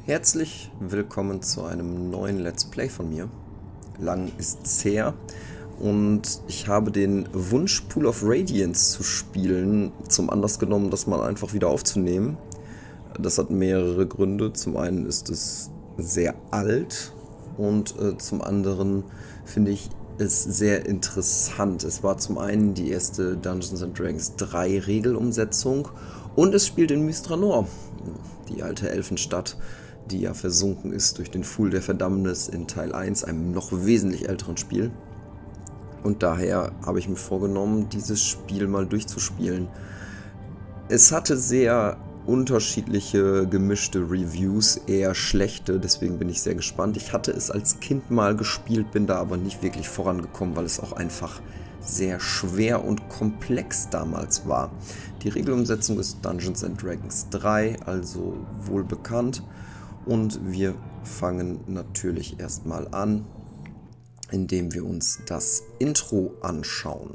Herzlich willkommen zu einem neuen Let's Play von mir. Lang ist's her und ich habe den Wunsch, Pool of Radiance zu spielen, zum Anlass genommen, das mal einfach wieder aufzunehmen. Das hat mehrere Gründe. Zum einen ist es sehr alt und zum anderen finde ich es sehr interessant. Es war zum einen die erste Dungeons & Dragons 3 Regelumsetzung und es spielt in Mystranor, die alte Elfenstadt, die ja versunken ist durch den Pfuhl der Verdammnis in Teil 1, einem noch wesentlich älteren Spiel. Und daher habe ich mir vorgenommen, dieses Spiel mal durchzuspielen. Es hatte sehr unterschiedliche, gemischte Reviews, eher schlechte, deswegen bin ich sehr gespannt. Ich hatte es als Kind mal gespielt, bin da aber nicht wirklich vorangekommen, weil es auch einfach sehr schwer und komplex damals war. Die Regelumsetzung ist Dungeons & Dragons 3, also wohl bekannt. Und wir fangen natürlich erstmal an, indem wir uns das Intro anschauen.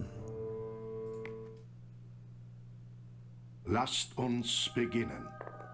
Lasst uns beginnen.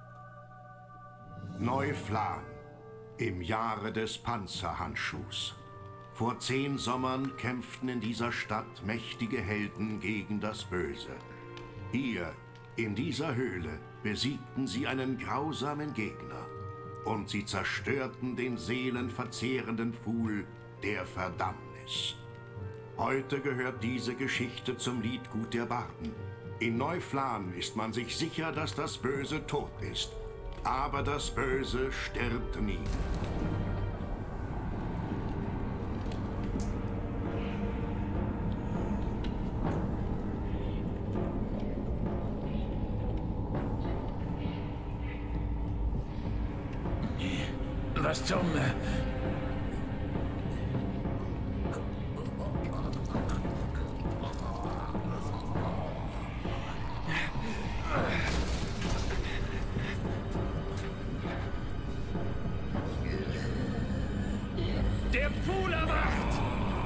Neuflan, im Jahre des Panzerhandschuhs. Vor 10 Sommern kämpften in dieser Stadt mächtige Helden gegen das Böse. Hier, in dieser Höhle, besiegten sie einen grausamen Gegner. Und sie zerstörten den seelenverzehrenden Pfuhl der Verdammnis. Heute gehört diese Geschichte zum Liedgut der Barden. In Neuflan ist man sich sicher, dass das Böse tot ist. Aber das Böse stirbt nie. Was zum... Der Pfuhl erwacht!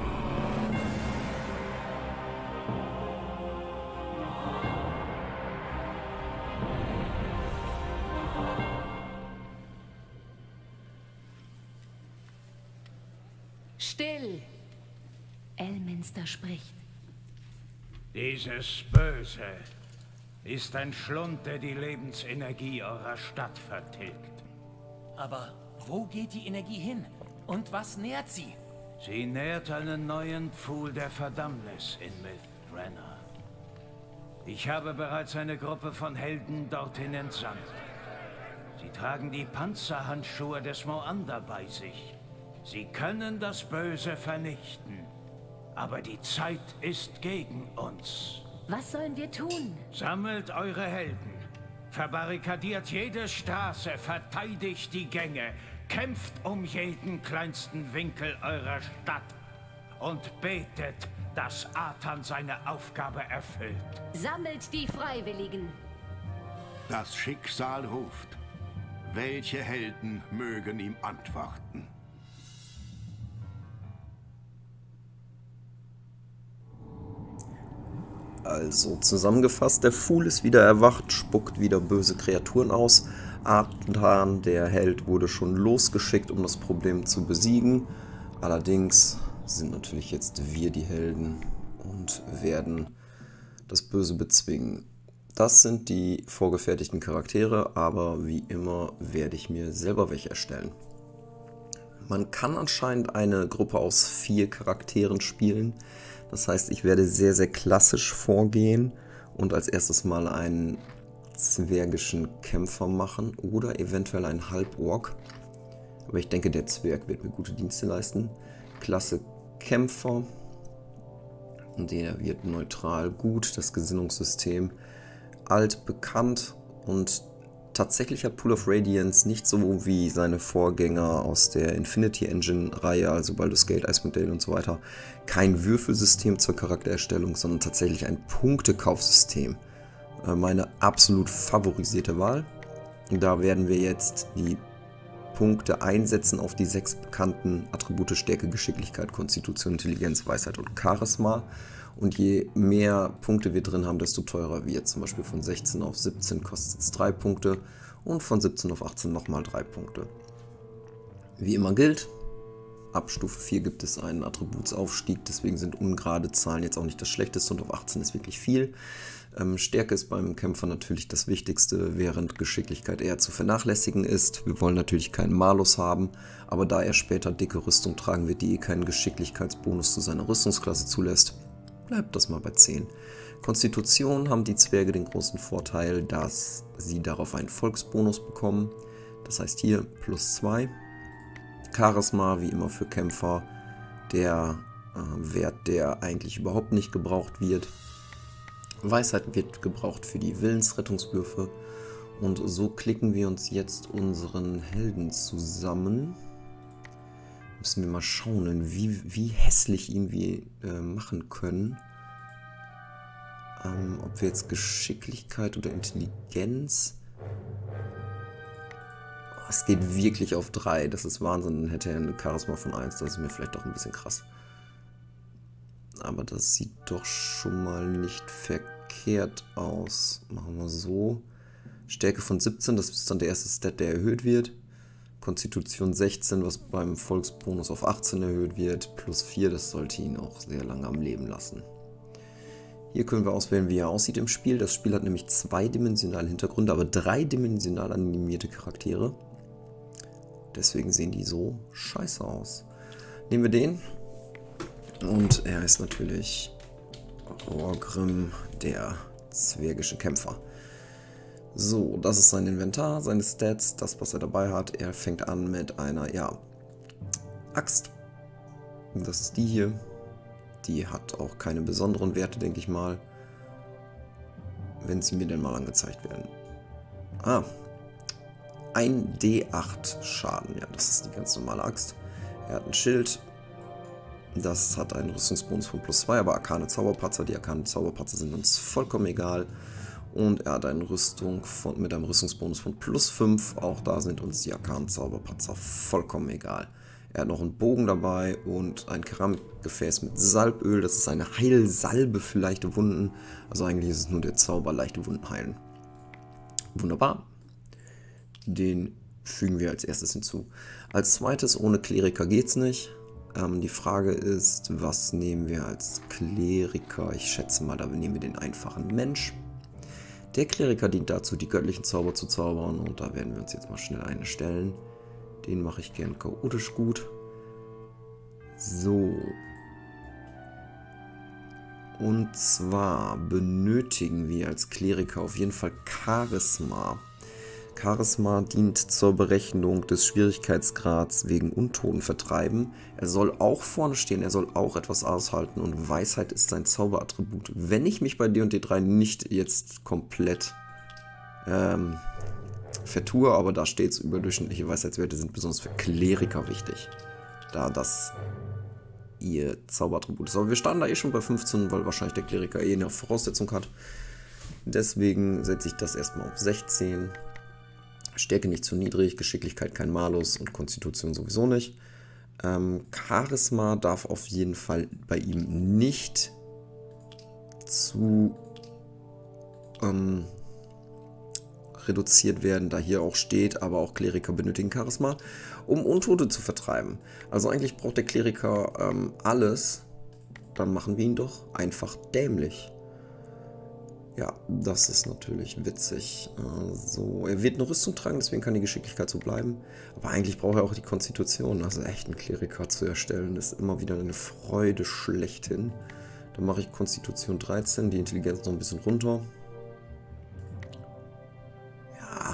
Still! Elminster spricht. Dieses Böse ist ein Schlund, der die Lebensenergie eurer Stadt vertilgt. Aber wo geht die Energie hin? Und was nährt sie? Sie nährt einen neuen Pfuhl der Verdammnis in Mythrenor. Ich habe bereits eine Gruppe von Helden dorthin entsandt. Sie tragen die Panzerhandschuhe des Moander bei sich. Sie können das Böse vernichten, aber die Zeit ist gegen uns. Was sollen wir tun? Sammelt eure Helden, verbarrikadiert jede Straße, verteidigt die Gänge, kämpft um jeden kleinsten Winkel eurer Stadt und betet, dass Athan seine Aufgabe erfüllt. Sammelt die Freiwilligen. Das Schicksal ruft. Welche Helden mögen ihm antworten? Also zusammengefasst, der Pfuhl ist wieder erwacht, spuckt wieder böse Kreaturen aus. Athan, der Held, wurde schon losgeschickt, um das Problem zu besiegen. Allerdings sind natürlich jetzt wir die Helden und werden das Böse bezwingen. Das sind die vorgefertigten Charaktere, aber wie immer werde ich mir selber welche erstellen. Man kann anscheinend eine Gruppe aus 4 Charakteren spielen. Das heißt, ich werde sehr, sehr klassisch vorgehen und als erstes mal einen zwergischen Kämpfer machen oder eventuell einen Halborg. Aber ich denke, der Zwerg wird mir gute Dienste leisten. Klasse Kämpfer. Der wird neutral gut. Das Gesinnungssystem alt bekannt und tatsächlich hat Pool of Radiance nicht so wie seine Vorgänger aus der Infinity Engine Reihe, also Baldur's Gate, Icewind Dale und so weiter, kein Würfelsystem zur Charaktererstellung, sondern tatsächlich ein Punktekaufsystem. Meine absolut favorisierte Wahl. Da werden wir jetzt die Punkte einsetzen auf die 6 bekannten Attribute Stärke, Geschicklichkeit, Konstitution, Intelligenz, Weisheit und Charisma. Und je mehr Punkte wir drin haben, desto teurer wird. Zum Beispiel von 16 auf 17 kostet es 3 Punkte Und von 17 auf 18 nochmal 3 Punkte. Wie immer gilt, ab Stufe 4 gibt es einen Attributsaufstieg, deswegen sind ungerade Zahlen jetzt auch nicht das Schlechteste und auf 18 ist wirklich viel. Stärke ist beim Kämpfer natürlich das Wichtigste, während Geschicklichkeit eher zu vernachlässigen ist. Wir wollen natürlich keinen Malus haben, aber da er später dicke Rüstung tragen wird, die keinen Geschicklichkeitsbonus zu seiner Rüstungsklasse zulässt, bleibt das mal bei 10. Konstitution haben die Zwerge den großen Vorteil, dass sie darauf einen Volksbonus bekommen. Das heißt hier +2. Charisma, wie immer für Kämpfer, der Wert, der eigentlich überhaupt nicht gebraucht wird. Weisheit wird gebraucht für die Willensrettungswürfe. Und so klicken wir uns jetzt unseren Helden zusammen. Müssen wir mal schauen, wie hässlich ihn wir machen können. Ob wir jetzt Geschicklichkeit oder Intelligenz... Es geht wirklich auf 3, das ist Wahnsinn. Dann hätte er eine Charisma von 1, das ist mir vielleicht doch ein bisschen krass. Aber das sieht doch schon mal nicht verkehrt aus. Machen wir so. Stärke von 17, das ist dann der erste Stat, der erhöht wird. Konstitution 16, was beim Volksbonus auf 18 erhöht wird. +4, das sollte ihn auch sehr lange am Leben lassen. Hier können wir auswählen, wie er aussieht im Spiel. Das Spiel hat nämlich 2-dimensionale Hintergründe, aber 3-dimensional animierte Charaktere. Deswegen sehen die so scheiße aus. Nehmen wir den. Und er ist natürlich Rorgrim, der zwergische Kämpfer. So, das ist sein Inventar, seine Stats, das, was er dabei hat. Er fängt an mit einer, Axt. Das ist die hier. Die hat auch keine besonderen Werte, denke ich mal. Wenn sie mir denn mal angezeigt werden. 1d8 Schaden, ja, das ist die ganz normale Axt. Er hat ein Schild. Das hat einen Rüstungsbonus von +2, aber arkane Zauberpatzer. Die arkanen Zauberpatzer sind uns vollkommen egal. Und er hat eine Rüstung mit einem Rüstungsbonus von +5. Auch da sind uns die arkanen Zauberpatzer vollkommen egal. Er hat noch einen Bogen dabei und ein Keramikgefäß mit Salböl. Das ist eine Heilsalbe für leichte Wunden. Also eigentlich ist es nur der Zauber, leichte Wunden heilen. Wunderbar. Den fügen wir als erstes hinzu. Als zweites, ohne Kleriker geht's nicht. Die Frage ist, was nehmen wir als Kleriker? Ich schätze mal, da nehmen wir den einfachen Mensch. Der Kleriker dient dazu, die göttlichen Zauber zu zaubern. Und da werden wir uns jetzt mal schnell eine stellen. Den mache ich gern chaotisch gut. So. Und zwar benötigen wir als Kleriker auf jeden Fall Charisma. Charisma dient zur Berechnung des Schwierigkeitsgrads wegen Untoten vertreiben. Er soll auch vorne stehen, er soll auch etwas aushalten und Weisheit ist sein Zauberattribut. Wenn ich mich bei D&D 3 nicht jetzt komplett vertue, aber da steht es, überdurchschnittliche Weisheitswerte sind besonders für Kleriker wichtig, da das ihr Zauberattribut ist. Aber wir starten da schon bei 15, weil wahrscheinlich der Kleriker eine Voraussetzung hat. Deswegen setze ich das erstmal auf 16. Stärke nicht zu niedrig, Geschicklichkeit kein Malus und Konstitution sowieso nicht. Charisma darf auf jeden Fall bei ihm nicht zu reduziert werden, da hier auch steht, aber auch Kleriker benötigen Charisma, um Untote zu vertreiben. Also eigentlich braucht der Kleriker alles, dann machen wir ihn doch einfach dämlich. Ja, das ist natürlich witzig. So, er wird eine Rüstung tragen, deswegen kann die Geschicklichkeit so bleiben. Aber eigentlich braucht er auch die Konstitution. Also echt einen Kleriker zu erstellen, ist immer wieder eine Freude schlechthin. Dann mache ich Konstitution 13, die Intelligenz noch ein bisschen runter. Ja.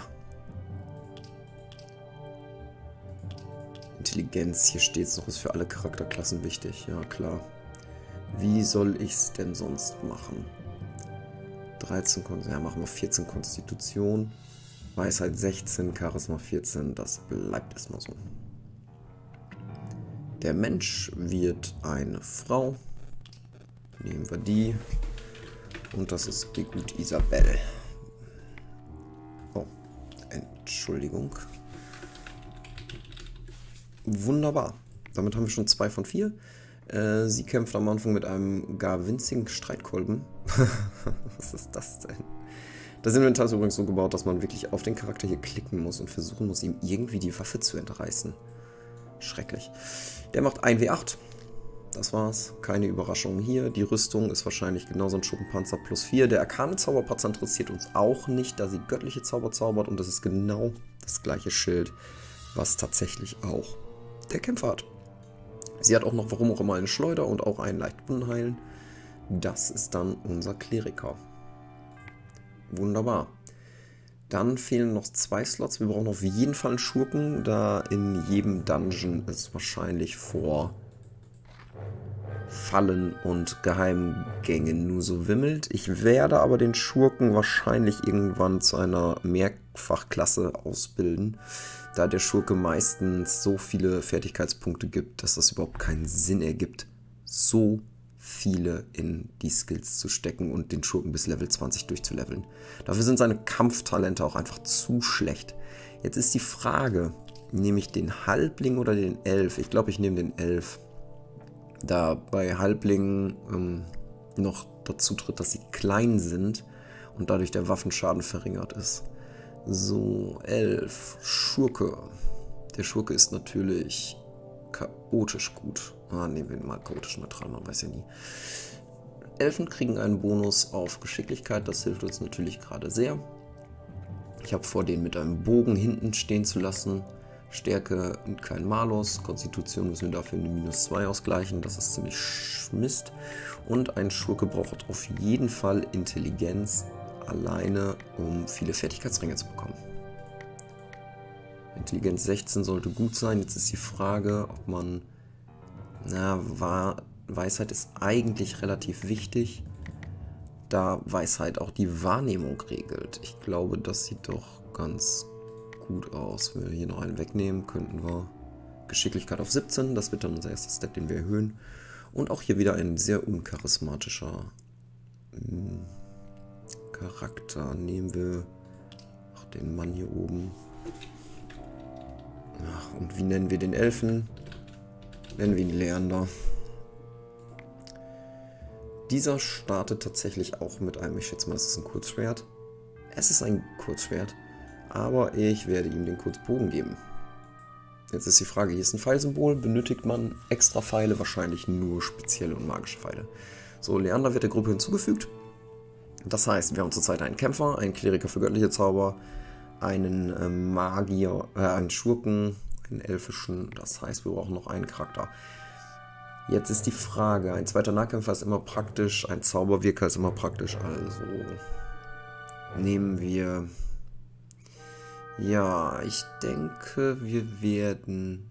Intelligenz, hier steht es noch, ist für alle Charakterklassen wichtig. Ja, klar. Wie soll ich es denn sonst machen? 13, ja, machen wir 14 Konstitution, Weisheit 16, Charisma 14, das bleibt erstmal so. Der Mensch wird eine Frau, nehmen wir die, und das ist die gute Isabelle. Oh, Entschuldigung. Wunderbar, damit haben wir schon 2 von 4. Sie kämpft am Anfang mit einem gar winzigen Streitkolben. Was ist das denn? Das Inventar ist übrigens so gebaut, dass man wirklich auf den Charakter hier klicken muss und versuchen muss, ihm irgendwie die Waffe zu entreißen. Schrecklich. Der macht 1W8. Das war's. Keine Überraschung hier. Die Rüstung ist wahrscheinlich genauso ein Schuppenpanzer plus 4. Der arkane Zauberpatzer interessiert uns auch nicht, da sie göttliche Zauber zaubert. Und das ist genau das gleiche Schild, was tatsächlich auch der Kämpfer hat. Sie hat auch noch, warum auch immer, eine Schleuder und auch einen Leichtwundenheilen. Das ist dann unser Kleriker. Wunderbar. Dann fehlen noch 2 Slots. Wir brauchen auf jeden Fall einen Schurken, da in jedem Dungeon es wahrscheinlich vor Fallen und Geheimgängen nur so wimmelt. Ich werde aber den Schurken wahrscheinlich irgendwann zu einer Mehrfachklasse ausbilden, da der Schurke meistens so viele Fertigkeitspunkte gibt, dass das überhaupt keinen Sinn ergibt, so viele in die Skills zu stecken und den Schurken bis Level 20 durchzuleveln. Dafür sind seine Kampftalente auch einfach zu schlecht. Jetzt ist die Frage, nehme ich den Halbling oder den Elf? Ich glaube, ich nehme den Elf. Da bei Halblingen noch dazu tritt, dass sie klein sind und dadurch der Waffenschaden verringert ist. So, Elf, Schurke. Der Schurke ist natürlich chaotisch gut. Nehmen wir mal chaotisch neutral, man weiß ja nie. Elfen kriegen einen Bonus auf Geschicklichkeit, das hilft uns natürlich gerade sehr. Ich habe vor, den mit einem Bogen hinten stehen zu lassen. Stärke und kein Malus. Konstitution müssen wir dafür eine -2 ausgleichen. Das ist ziemlich Mist. Und ein Schurke braucht auf jeden Fall Intelligenz alleine, um viele Fertigkeitsringe zu bekommen. Intelligenz 16 sollte gut sein. Jetzt ist die Frage, ob man... Weisheit ist eigentlich relativ wichtig, da Weisheit auch die Wahrnehmung regelt. Ich glaube, das sieht doch ganz gut aus. Wenn wir hier noch einen wegnehmen, könnten wir Geschicklichkeit auf 17. Das wird dann unser erster Step, den wir erhöhen. Und auch hier wieder ein sehr uncharismatischer Charakter. Nehmen wir den Mann hier oben. Ach, und wie nennen wir den Elfen? Nennen wir ihn Leander. Dieser startet tatsächlich auch mit einem, ich schätze mal, es ist ein Kurzschwert. Es ist ein Kurzschwert, aber ich werde ihm den Kurzbogen geben. Jetzt ist die Frage, hier ist ein Pfeilsymbol, benötigt man extra Pfeile? Wahrscheinlich nur spezielle und magische Pfeile. So, Leander wird der Gruppe hinzugefügt. Das heißt, wir haben zurzeit einen Kämpfer, einen Kleriker für göttliche Zauber, einen Magier, einen Schurken, einen elfischen, das heißt, wir brauchen noch einen Charakter. Jetzt ist die Frage, ein zweiter Nahkämpfer ist immer praktisch, ein Zauberwirker ist immer praktisch, also nehmen wir... Ja, ich denke, wir werden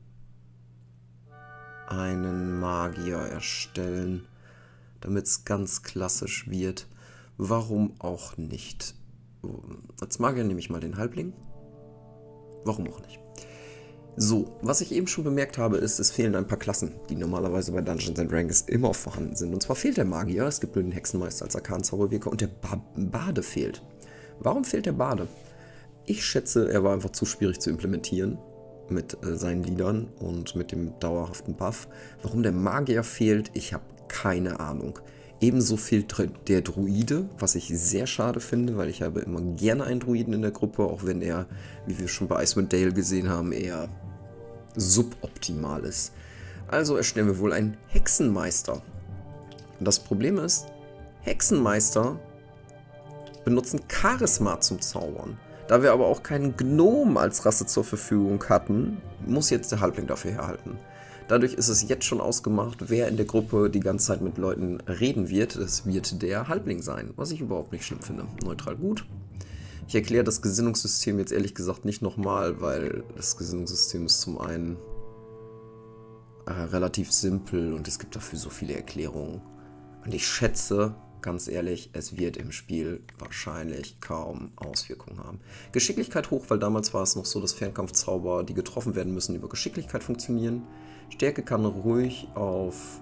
einen Magier erstellen, damit es ganz klassisch wird. Warum auch nicht? Als Magier nehme ich mal den Halbling. Warum auch nicht? So, was ich eben schon bemerkt habe, ist, es fehlen ein paar Klassen, die normalerweise bei Dungeons & Dragons immer vorhanden sind. Und zwar fehlt der Magier, es gibt nur den Hexenmeister als Arkan-Zauberwirker und der Bade fehlt. Warum fehlt der Bade? Ich schätze, er war einfach zu schwierig zu implementieren mit seinen Liedern und mit dem dauerhaften Buff. Warum der Magier fehlt, ich habe keine Ahnung. Ebenso fehlt der Druide, was ich sehr schade finde, weil ich habe immer gerne einen Druiden in der Gruppe, auch wenn er, wie wir schon bei Icewind Dale gesehen haben, eher suboptimal ist. Also erstellen wir wohl einen Hexenmeister. Und das Problem ist, Hexenmeister benutzen Charisma zum Zaubern. Da wir aber auch keinen Gnom als Rasse zur Verfügung hatten, muss jetzt der Halbling dafür herhalten. Dadurch ist es jetzt schon ausgemacht, wer in der Gruppe die ganze Zeit mit Leuten reden wird. Es wird der Halbling sein, was ich überhaupt nicht schlimm finde. Neutral gut. Ich erkläre das Gesinnungssystem jetzt ehrlich gesagt nicht nochmal, weil das Gesinnungssystem ist zum einen relativ simpel und es gibt dafür so viele Erklärungen. Und ich schätze, ganz ehrlich, es wird im Spiel wahrscheinlich kaum Auswirkungen haben. Geschicklichkeit hoch, weil damals war es noch so, dass Fernkampfzauber, die getroffen werden müssen, über Geschicklichkeit funktionieren. Stärke kann ruhig auf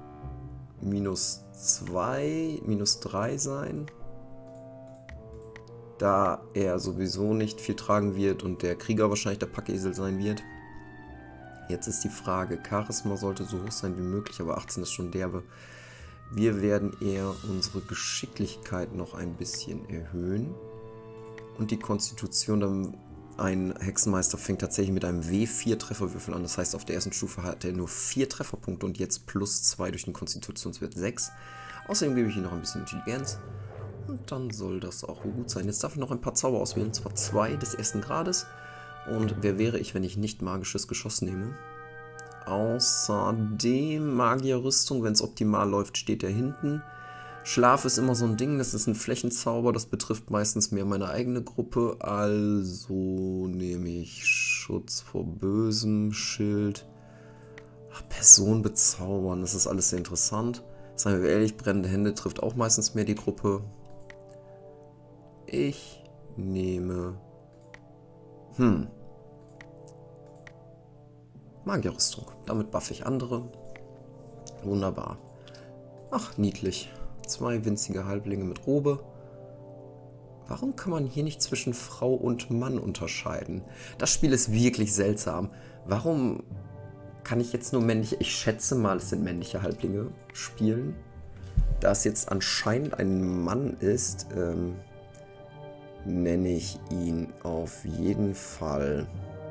-2, -3 sein, da er sowieso nicht viel tragen wird und der Krieger wahrscheinlich der Packesel sein wird. Jetzt ist die Frage, Charisma sollte so hoch sein wie möglich, aber 18 ist schon derbe. Wir werden eher unsere Geschicklichkeit noch ein bisschen erhöhen. und die Konstitution. Dann ein Hexenmeister fängt tatsächlich mit einem W4 Trefferwürfel an. Das heißt, auf der ersten Stufe hat er nur 4 Trefferpunkte und jetzt plus 2 durch den Konstitutionswert 6. Außerdem gebe ich ihm noch ein bisschen Intelligenz. Und dann soll das auch gut sein. Jetzt darf ich noch ein paar Zauber auswählen, und zwar 2 des ersten Grades. Und wer wäre ich, wenn ich nicht magisches Geschoss nehme? Außerdem Magierrüstung, wenn es optimal läuft, steht er hinten. Schlaf ist immer so ein Ding, das ist ein Flächenzauber, das betrifft meistens mehr meine eigene Gruppe. Also nehme ich Schutz vor Bösem, Schild. Person bezaubern, das ist alles sehr interessant. Seien wir ehrlich, brennende Hände trifft auch meistens mehr die Gruppe. Ich nehme... Magierrüstung. Damit buffe ich andere. Wunderbar. Ach, niedlich. 2 winzige Halblinge mit Robe. Warum kann man hier nicht zwischen Frau und Mann unterscheiden? Das Spiel ist wirklich seltsam. Warum kann ich jetzt nur männliche... Ich schätze mal, es sind männliche Halblinge spielen. Da es jetzt anscheinend ein Mann ist, nenne ich ihn auf jeden Fall...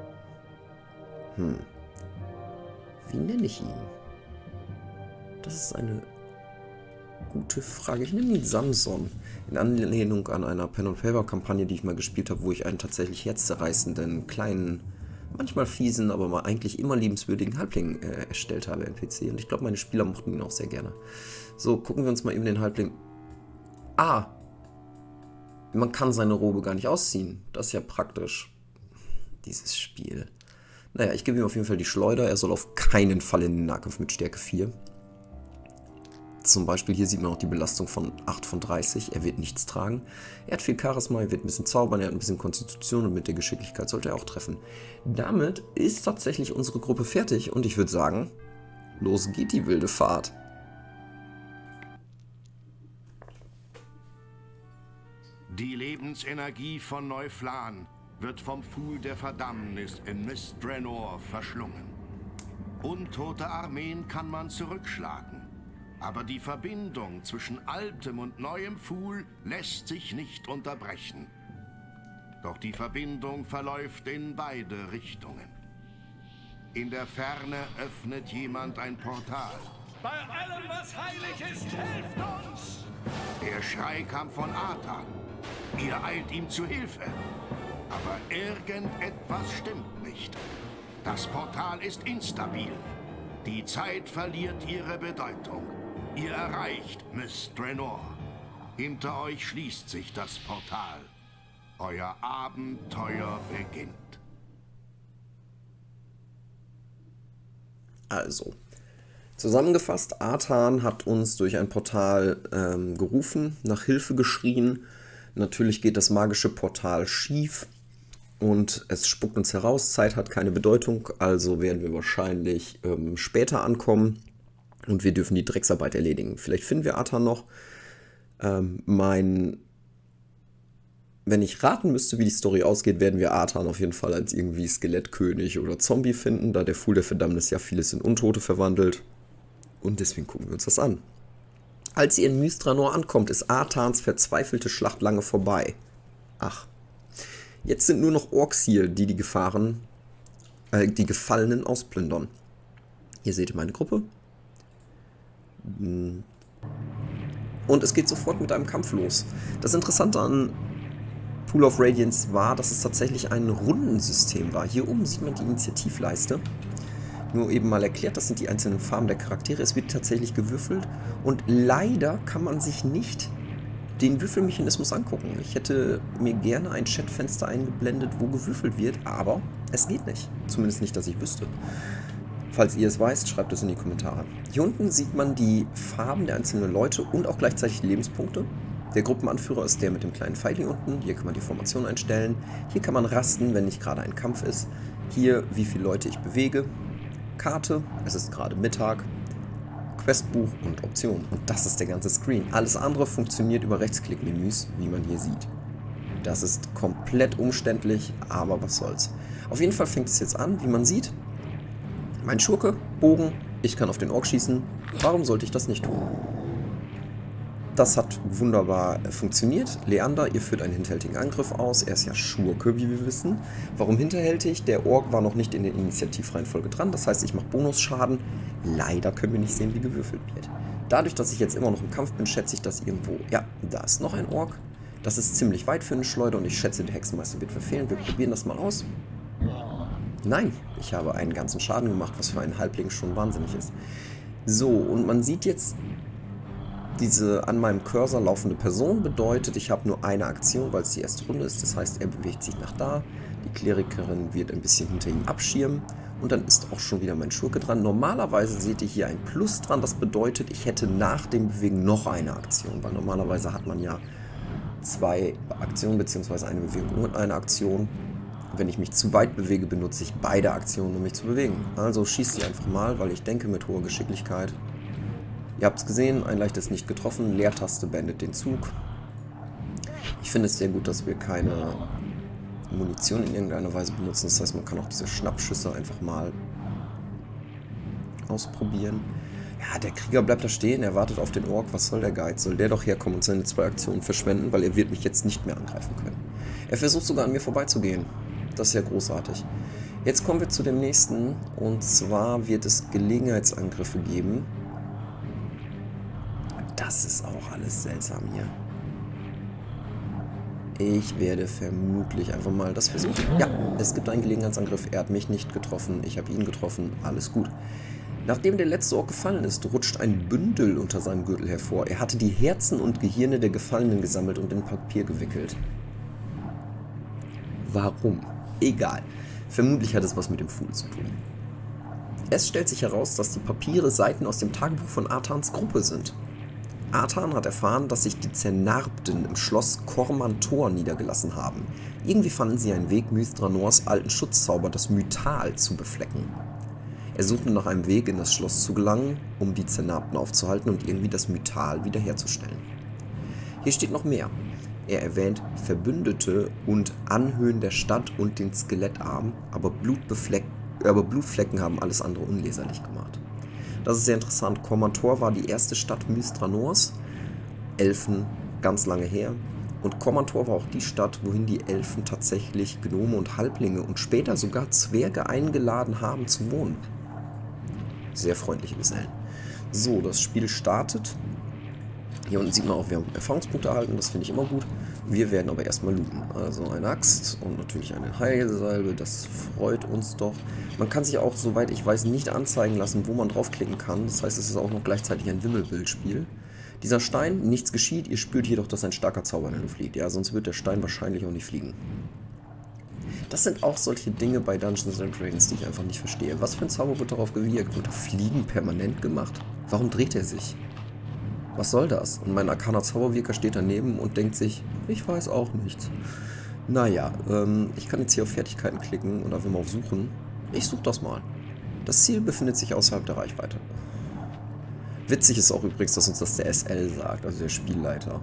Wie nenne ich ihn? Das ist eine gute Frage. Ich nenne ihn Samson. In Anlehnung an einer Pen-and-Paper-Kampagne, die ich mal gespielt habe, wo ich einen tatsächlich herzzerreißenden, kleinen, manchmal fiesen, aber mal eigentlich immer liebenswürdigen Halbling erstellt habe, NPC. Und ich glaube, meine Spieler mochten ihn auch sehr gerne. So, gucken wir uns mal eben den Halbling... Ah! Man kann seine Robe gar nicht ausziehen. Das ist ja praktisch. Dieses Spiel. Naja, ich gebe ihm auf jeden Fall die Schleuder. Er soll auf keinen Fall in den Nahkampf mit Stärke 4. Zum Beispiel hier sieht man auch die Belastung von 8 von 30. Er wird nichts tragen. Er hat viel Charisma, er wird ein bisschen zaubern, er hat ein bisschen Konstitution und mit der Geschicklichkeit sollte er auch treffen. Damit ist tatsächlich unsere Gruppe fertig und ich würde sagen, los geht die wilde Fahrt. Die Lebensenergie von Neuflan wird vom Pfuhl der Verdammnis in Mist Draenor verschlungen. Untote Armeen kann man zurückschlagen, aber die Verbindung zwischen altem und neuem Pfuhl lässt sich nicht unterbrechen. Doch die Verbindung verläuft in beide Richtungen. In der Ferne öffnet jemand ein Portal. Bei allem, was heilig ist, helft uns! Der Schrei kam von Artan. Ihr eilt ihm zu Hilfe. Aber irgendetwas stimmt nicht. Das Portal ist instabil. Die Zeit verliert ihre Bedeutung. Ihr erreicht Mist Draenor. Hinter euch schließt sich das Portal. Euer Abenteuer beginnt. Also, zusammengefasst, Artan hat uns durch ein Portal gerufen, nach Hilfe geschrien. Natürlich geht das magische Portal schief und es spuckt uns heraus. Zeit hat keine Bedeutung, also werden wir wahrscheinlich später ankommen und wir dürfen die Drecksarbeit erledigen. Vielleicht finden wir Artan noch. Wenn ich raten müsste, wie die Story ausgeht, werden wir Artan auf jeden Fall als irgendwie Skelettkönig oder Zombie finden, da der Pfuhl der Verdammnis ja vieles in Untote verwandelt. Und deswegen gucken wir uns das an. Als ihr in Mist Draenor ankommt, ist Artans verzweifelte Schlacht lange vorbei. Ach. Jetzt sind nur noch Orks hier, die die Gefallenen ausplündern. Hier seht ihr meine Gruppe. Und es geht sofort mit einem Kampf los. Das Interessante an Pool of Radiance war, dass es tatsächlich ein Rundensystem war. Hier oben sieht man die Initiativleiste. Nur eben mal erklärt, das sind die einzelnen Farben der Charaktere. Es wird tatsächlich gewürfelt und leider kann man sich nicht den Würfelmechanismus angucken. Ich hätte mir gerne ein Chatfenster eingeblendet, wo gewürfelt wird, aber es geht nicht. Zumindest nicht, dass ich wüsste. Falls ihr es weißt, schreibt es in die Kommentare. Hier unten sieht man die Farben der einzelnen Leute und auch gleichzeitig die Lebenspunkte. Der Gruppenanführer ist der mit dem kleinen Pfeil hier unten. Hier kann man die Formation einstellen. Hier kann man rasten, wenn nicht gerade ein Kampf ist. Hier, wie viele Leute ich bewege. Karte, es ist gerade Mittag, Questbuch und Optionen. Und das ist der ganze Screen. Alles andere funktioniert über Rechtsklick-Menüs, wie man hier sieht. Das ist komplett umständlich, aber was soll's. Auf jeden Fall fängt es jetzt an, wie man sieht. Mein Schurke, Bogen, ich kann auf den Ork schießen. Warum sollte ich das nicht tun? das hat wunderbar funktioniert. Leander, ihr führt einen hinterhältigen Angriff aus. Er ist ja Schurke, wie wir wissen. Warum hinterhältig? Der Ork war noch nicht in der Initiativreihenfolge dran. Das heißt, ich mache Bonusschaden. Leider können wir nicht sehen, wie gewürfelt wird. Dadurch, dass ich jetzt immer noch im Kampf bin, schätze ich das irgendwo. Ja, da ist noch ein Ork. Das ist ziemlich weit für eine Schleuder und ich schätze, der Hexenmeister wird verfehlen. Wir probieren das mal aus. Nein, ich habe einen ganzen Schaden gemacht, was für einen Halbling schon wahnsinnig ist. So, und man sieht jetzt, diese an meinem Cursor laufende Person bedeutet, ich habe nur eine Aktion, weil es die erste Runde ist. Das heißt, er bewegt sich nach da. Die Klerikerin wird ein bisschen hinter ihm abschirmen. Und dann ist auch schon wieder mein Schurke dran. Normalerweise seht ihr hier ein Plus dran. Das bedeutet, ich hätte nach dem Bewegen noch eine Aktion. Weil normalerweise hat man ja 2 Aktionen, beziehungsweise eine Bewegung und eine Aktion. Wenn ich mich zu weit bewege, benutze ich beide Aktionen, um mich zu bewegen. Also schießt sie einfach mal, weil ich denke mit hoher Geschicklichkeit. Ihr habt es gesehen, ein leichtes nicht getroffen. Leertaste beendet den Zug. Ich finde es sehr gut, dass wir keine Munition in irgendeiner Weise benutzen. Das heißt, man kann auch diese Schnappschüsse einfach mal ausprobieren. Ja, der Krieger bleibt da stehen, er wartet auf den Ork. Was soll der Geiz? Soll der doch herkommen und seine 2 Aktionen verschwenden, weil er wird mich jetzt nicht mehr angreifen können. Er versucht sogar an mir vorbeizugehen. Das ist ja großartig. Jetzt kommen wir zu dem nächsten. Und zwar wird es Gelegenheitsangriffe geben. Das ist auch alles seltsam hier. Ich werde vermutlich einfach mal das versuchen. Ja, es gibt einen Gelegenheitsangriff. Er hat mich nicht getroffen. Ich habe ihn getroffen. Alles gut. Nachdem der letzte Ork gefallen ist, rutscht ein Bündel unter seinem Gürtel hervor. Er hatte die Herzen und Gehirne der Gefallenen gesammelt und in Papier gewickelt. Warum? Egal. Vermutlich hat es was mit dem Fool zu tun. Es stellt sich heraus, dass die Papiere Seiten aus dem Tagebuch von Arthans Gruppe sind. Arthan hat erfahren, dass sich die Zernarbten im Schloss Kormantor niedergelassen haben. Irgendwie fanden sie einen Weg, Mythranors alten Schutzzauber, das Mythal, zu beflecken. Er suchte nach einem Weg, in das Schloss zu gelangen, um die Zernarbten aufzuhalten und irgendwie das Mythal wiederherzustellen. Hier steht noch mehr. Er erwähnt Verbündete und Anhöhen der Stadt und den Skelettarm, aber Blutflecken haben alles andere unleserlich gemacht. Das ist sehr interessant. Kormantor war die erste Stadt Mystranors, Elfen, ganz lange her. Und Kormantor war auch die Stadt, wohin die Elfen tatsächlich Gnome und Halblinge und später sogar Zwerge eingeladen haben zu wohnen. Sehr freundliche Gesellen. So, das Spiel startet. Hier unten sieht man auch, wir haben Erfahrungspunkte erhalten, das finde ich immer gut. Wir werden aber erstmal looten. Also eine Axt und natürlich eine Heilsalbe, das freut uns doch. Man kann sich auch, soweit ich weiß, nicht anzeigen lassen, wo man draufklicken kann. Das heißt, es ist auch noch gleichzeitig ein Wimmelbildspiel. Dieser Stein, nichts geschieht, ihr spürt jedoch, dass ein starker Zauber in der Luft liegt. Ja, sonst wird der Stein wahrscheinlich auch nicht fliegen. Das sind auch solche Dinge bei Dungeons & Dragons, die ich einfach nicht verstehe. Was für ein Zauber wird darauf gewirkt? Wird Fliegen permanent gemacht? Warum dreht er sich? Was soll das? Und mein arkaner Zauberwirker steht daneben und denkt sich, ich weiß auch nichts. Naja, ich kann jetzt hier auf Fertigkeiten klicken und einfach mal auf Suchen. Ich suche das mal. Das Ziel befindet sich außerhalb der Reichweite. Witzig ist auch übrigens, dass uns das der SL sagt, also der Spielleiter.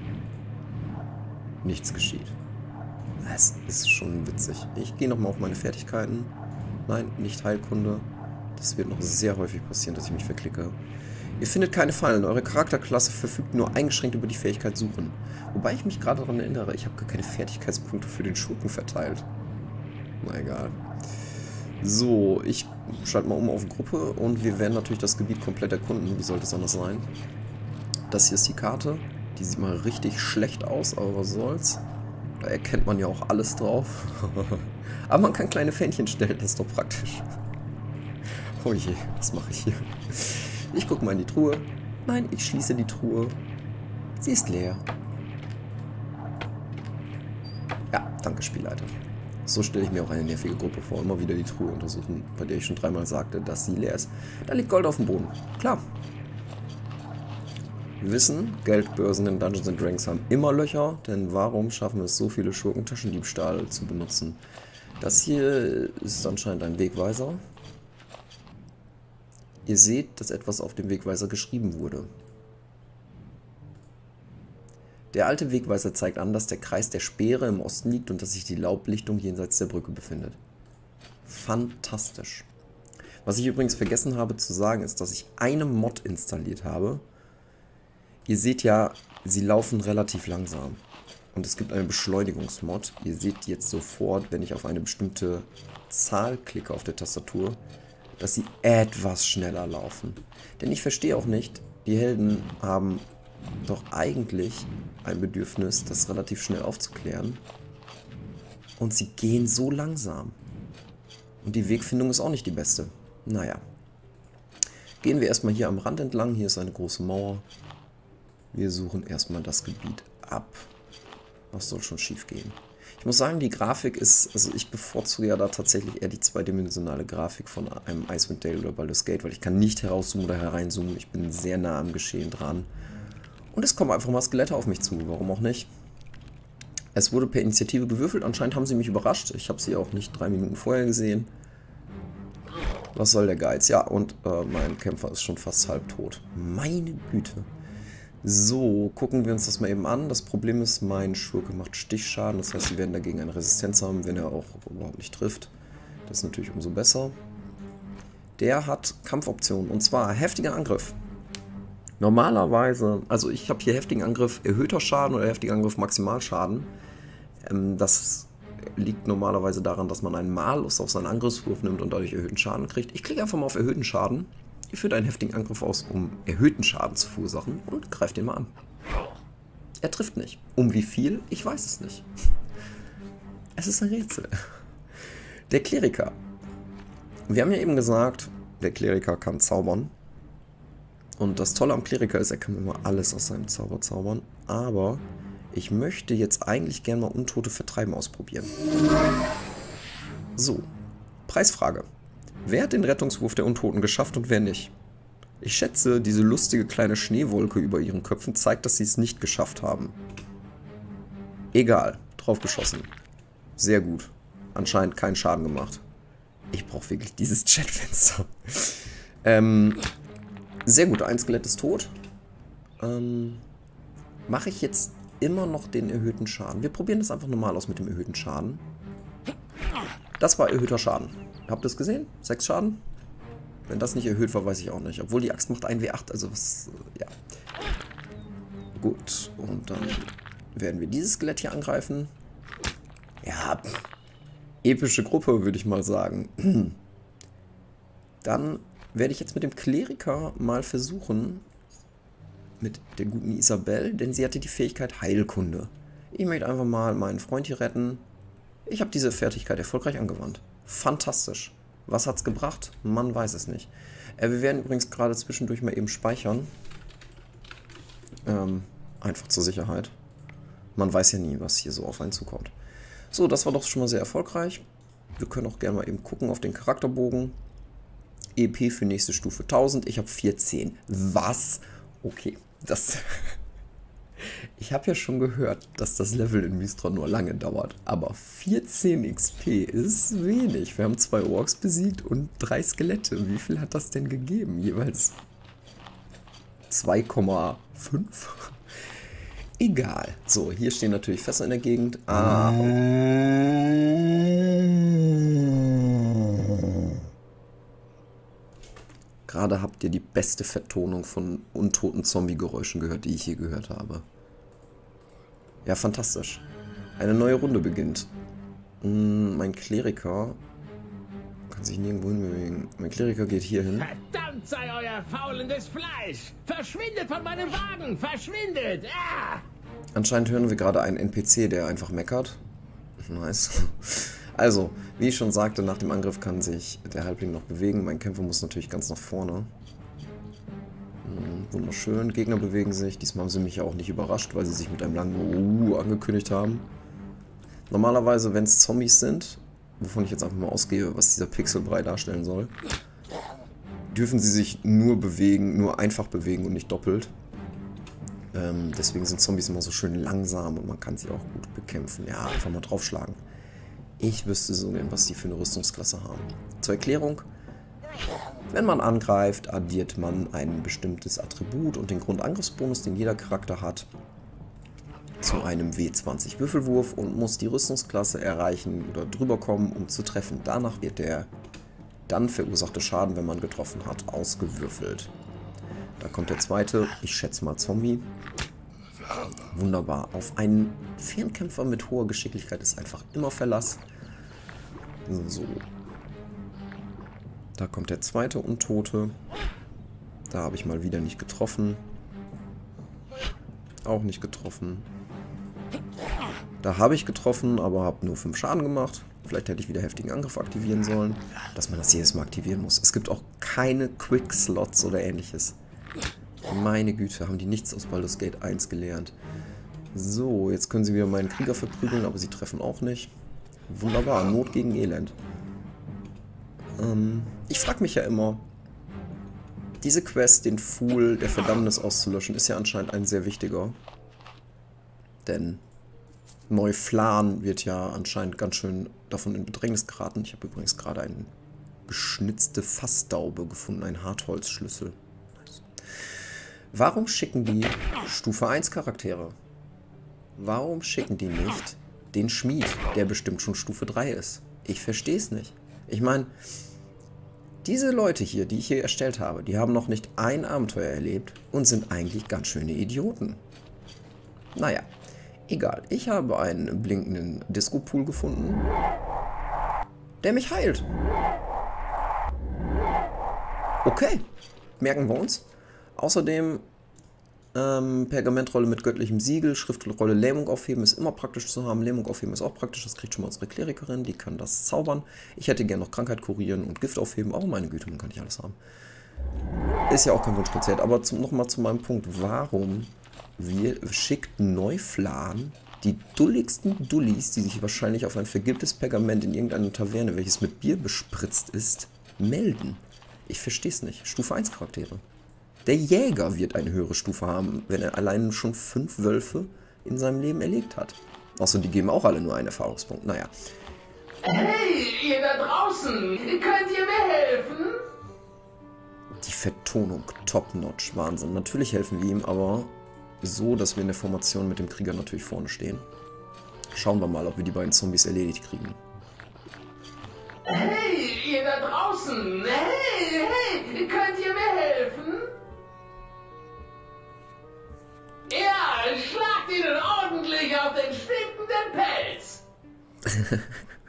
Nichts geschieht. Es ist schon witzig. Ich gehe nochmal auf meine Fertigkeiten. Nein, nicht Heilkunde. Das wird noch sehr häufig passieren, dass ich mich verklicke. Ihr findet keine Fallen. Eure Charakterklasse verfügt nur eingeschränkt über die Fähigkeit Suchen. Wobei ich mich gerade daran erinnere, ich habe gar keine Fertigkeitspunkte für den Schurken verteilt. Na egal. So, ich schalte mal um auf Gruppe und wir werden natürlich das Gebiet komplett erkunden. Wie sollte es anders sein? Das hier ist die Karte. Die sieht mal richtig schlecht aus, aber was soll's. Da erkennt man ja auch alles drauf. Aber man kann kleine Fähnchen stellen, das ist doch praktisch. Oh je, was mache ich hier? Ich gucke mal in die Truhe. Nein, ich schließe die Truhe. Sie ist leer. Ja, danke Spielleiter. So stelle ich mir auch eine nervige Gruppe vor. Immer wieder die Truhe untersuchen, bei der ich schon 3-mal sagte, dass sie leer ist. Da liegt Gold auf dem Boden. Klar. Wir wissen, Geldbörsen in Dungeons & Dragons haben immer Löcher, denn warum schaffen es so viele Schurken, Taschendiebstahl zu benutzen? Das hier ist anscheinend ein Wegweiser. Ihr seht, dass etwas auf dem Wegweiser geschrieben wurde. Der alte Wegweiser zeigt an, dass der Kreis der Speere im Osten liegt und dass sich die Laublichtung jenseits der Brücke befindet. Fantastisch. Was ich übrigens vergessen habe zu sagen, ist, dass ich eine Mod installiert habe. Ihr seht ja, sie laufen relativ langsam. Und es gibt eine Beschleunigungsmod. Ihr seht jetzt sofort, wenn ich auf eine bestimmte Zahl klicke auf der Tastatur, dass sie etwas schneller laufen. Denn ich verstehe auch nicht, die Helden haben doch eigentlich ein Bedürfnis, das relativ schnell aufzuklären. Und sie gehen so langsam. Und die Wegfindung ist auch nicht die beste. Naja. Gehen wir erstmal hier am Rand entlang. Hier ist eine große Mauer. Wir suchen erstmal das Gebiet ab. Was soll schon schief gehen? Ich muss sagen, die Grafik ist, also ich bevorzuge ja da tatsächlich eher die zweidimensionale Grafik von einem Icewind Dale oder Baldur's Gate, weil ich kann nicht herauszoomen oder hereinzoomen. Ich bin sehr nah am Geschehen dran. Und es kommen einfach mal Skelette auf mich zu, warum auch nicht? Es wurde per Initiative gewürfelt, anscheinend haben sie mich überrascht. Ich habe sie auch nicht 3 Minuten vorher gesehen. Was soll der Geiz? Ja, und mein Kämpfer ist schon fast halb tot. Meine Güte. So, gucken wir uns das mal eben an. Das Problem ist, mein Schurke macht Stichschaden. Das heißt, sie werden dagegen eine Resistenz haben, wenn er auch überhaupt nicht trifft. Das ist natürlich umso besser. Der hat Kampfoptionen, und zwar heftiger Angriff. Normalerweise, also ich habe hier heftigen Angriff, erhöhter Schaden oder heftiger Angriff, Maximalschaden. Das liegt normalerweise daran, dass man einen Malus auf seinen Angriffswurf nimmt und dadurch erhöhten Schaden kriegt. Ich klicke einfach mal auf erhöhten Schaden. Ihr führt einen heftigen Angriff aus, um erhöhten Schaden zu verursachen, und greift ihn mal an. Er trifft nicht. Um wie viel? Ich weiß es nicht. Es ist ein Rätsel. Der Kleriker. Wir haben ja eben gesagt, der Kleriker kann zaubern. Und das Tolle am Kleriker ist, er kann immer alles aus seinem Zauber zaubern. Aber ich möchte jetzt eigentlich gerne mal Untote vertreiben ausprobieren. So, Preisfrage. Wer hat den Rettungswurf der Untoten geschafft und wer nicht? Ich schätze, diese lustige kleine Schneewolke über ihren Köpfen zeigt, dass sie es nicht geschafft haben. Egal, draufgeschossen. Sehr gut. Anscheinend keinen Schaden gemacht. Ich brauche wirklich dieses Chatfenster. Sehr gut, ein Skelett ist tot. Mache ich jetzt immer noch den erhöhten Schaden? Wir probieren das einfach normal aus mit dem erhöhten Schaden. Das war erhöhter Schaden. Habt ihr es gesehen? 6 Schaden? Wenn das nicht erhöht war, weiß ich auch nicht. Obwohl die Axt macht 1W8, also was, ja. Gut, und dann werden wir dieses Skelett hier angreifen. Ja, epische Gruppe, würde ich mal sagen. Dann werde ich jetzt mit dem Kleriker mal versuchen, mit der guten Isabelle, denn sie hatte die Fähigkeit Heilkunde. Ich möchte einfach mal meinen Freund hier retten. Ich habe diese Fertigkeit erfolgreich angewandt. Fantastisch. Was hat's gebracht? Man weiß es nicht. Wir werden übrigens gerade zwischendurch mal eben speichern. Einfach zur Sicherheit. Man weiß ja nie, was hier so auf einen zukommt. So, das war doch schon mal sehr erfolgreich. Wir können auch gerne mal eben gucken auf den Charakterbogen. EP für nächste Stufe 1000. Ich habe 410. Was? Okay, das... Ich habe ja schon gehört, dass das Level in Mystra nur lange dauert, aber 14 XP ist wenig. Wir haben 2 Orks besiegt und 3 Skelette. Wie viel hat das denn gegeben? Jeweils 2,5? Egal. So, hier stehen natürlich Fässer in der Gegend. Gerade habt ihr die beste Vertonung von untoten Zombie-Geräuschen gehört, die ich je gehört habe. Ja, fantastisch. Eine neue Runde beginnt. Mein Kleriker kann sich nirgendwo hinbewegen. Mein Kleriker geht hier hin. Verdammt sei euer faulendes Fleisch! Verschwindet von meinem Wagen! Verschwindet! Ah! Anscheinend hören wir gerade einen NPC, der einfach meckert. Nice. Also, wie ich schon sagte, nach dem Angriff kann sich der Halbling noch bewegen. Mein Kämpfer muss natürlich ganz nach vorne. Wunderschön. Gegner bewegen sich. Diesmal haben sie mich ja auch nicht überrascht, weil sie sich mit einem langen angekündigt haben. Normalerweise, wenn es Zombies sind, wovon ich jetzt einfach mal ausgehe, was dieser Pixelbrei darstellen soll, dürfen sie sich nur bewegen, nur einfach bewegen und nicht doppelt. Deswegen sind Zombies immer so schön langsam und man kann sie auch gut bekämpfen. Ja, einfach mal draufschlagen. Ich wüsste so gern, was die für eine Rüstungsklasse haben. Zur Erklärung: Wenn man angreift, addiert man ein bestimmtes Attribut und den Grundangriffsbonus, den jeder Charakter hat, zu einem W20 Würfelwurf und muss die Rüstungsklasse erreichen oder drüber kommen, um zu treffen. Danach wird der dann verursachte Schaden, wenn man getroffen hat, ausgewürfelt. Da kommt der zweite. Ich schätze mal Zombie. Wunderbar. Auf einen Fernkämpfer mit hoher Geschicklichkeit ist einfach immer Verlass. So. Da kommt der zweite Untote. Da habe ich mal wieder nicht getroffen. Auch nicht getroffen. Da habe ich getroffen, aber habe nur 5 Schaden gemacht. Vielleicht hätte ich wieder heftigen Angriff aktivieren sollen. Dass man das jedes Mal aktivieren muss. Es gibt auch keine Quick-Slots oder ähnliches. Meine Güte, haben die nichts aus Baldur's Gate 1 gelernt. So, jetzt können sie wieder meinen Krieger verprügeln, aber sie treffen auch nicht. Wunderbar, Not gegen Elend. Ich frage mich ja immer, diese Quest, den Pfuhl der Verdammnis auszulöschen, ist ja anscheinend ein sehr wichtiger. Denn Neuflan wird ja anscheinend ganz schön davon in Bedrängnis geraten. Ich habe übrigens gerade eine geschnitzte Fassdaube gefunden, einen Hartholzschlüssel. Warum schicken die Stufe 1 Charaktere? Warum schicken die nicht den Schmied, der bestimmt schon Stufe 3 ist? Ich verstehe es nicht. Ich meine, diese Leute hier, die ich hier erstellt habe, die haben noch nicht ein Abenteuer erlebt und sind eigentlich ganz schöne Idioten. Naja, egal. Ich habe einen blinkenden Disco-Pool gefunden, der mich heilt. Okay, merken wir uns. Außerdem Pergamentrolle mit göttlichem Siegel, Schriftrolle Lähmung aufheben ist immer praktisch zu haben. Lähmung aufheben ist auch praktisch, das kriegt schon mal unsere Klerikerin, die kann das zaubern. Ich hätte gerne noch Krankheit kurieren und Gift aufheben, oh meine Güte, man kann nicht alles haben. Ist ja auch kein Wunschkonzert, aber nochmal zu meinem Punkt, warum schickt Neuflan die dulligsten Dullis, die sich wahrscheinlich auf ein vergilbtes Pergament in irgendeiner Taverne, welches mit Bier bespritzt ist, melden? Ich verstehe es nicht. Stufe 1 Charaktere. Der Jäger wird eine höhere Stufe haben, wenn er allein schon 5 Wölfe in seinem Leben erlegt hat. Außer die geben auch alle nur einen Erfahrungspunkt. Naja. Hey, ihr da draußen! Könnt ihr mir helfen? Die Vertonung, top-notch, Wahnsinn. Natürlich helfen wir ihm, aber so, dass wir in der Formation mit dem Krieger natürlich vorne stehen. Schauen wir mal, ob wir die beiden Zombies erledigt kriegen. Hey, ihr da draußen! Hey, könnt ihr mir helfen? Ja, schlagt ihnen ordentlich auf den stinkenden Pelz!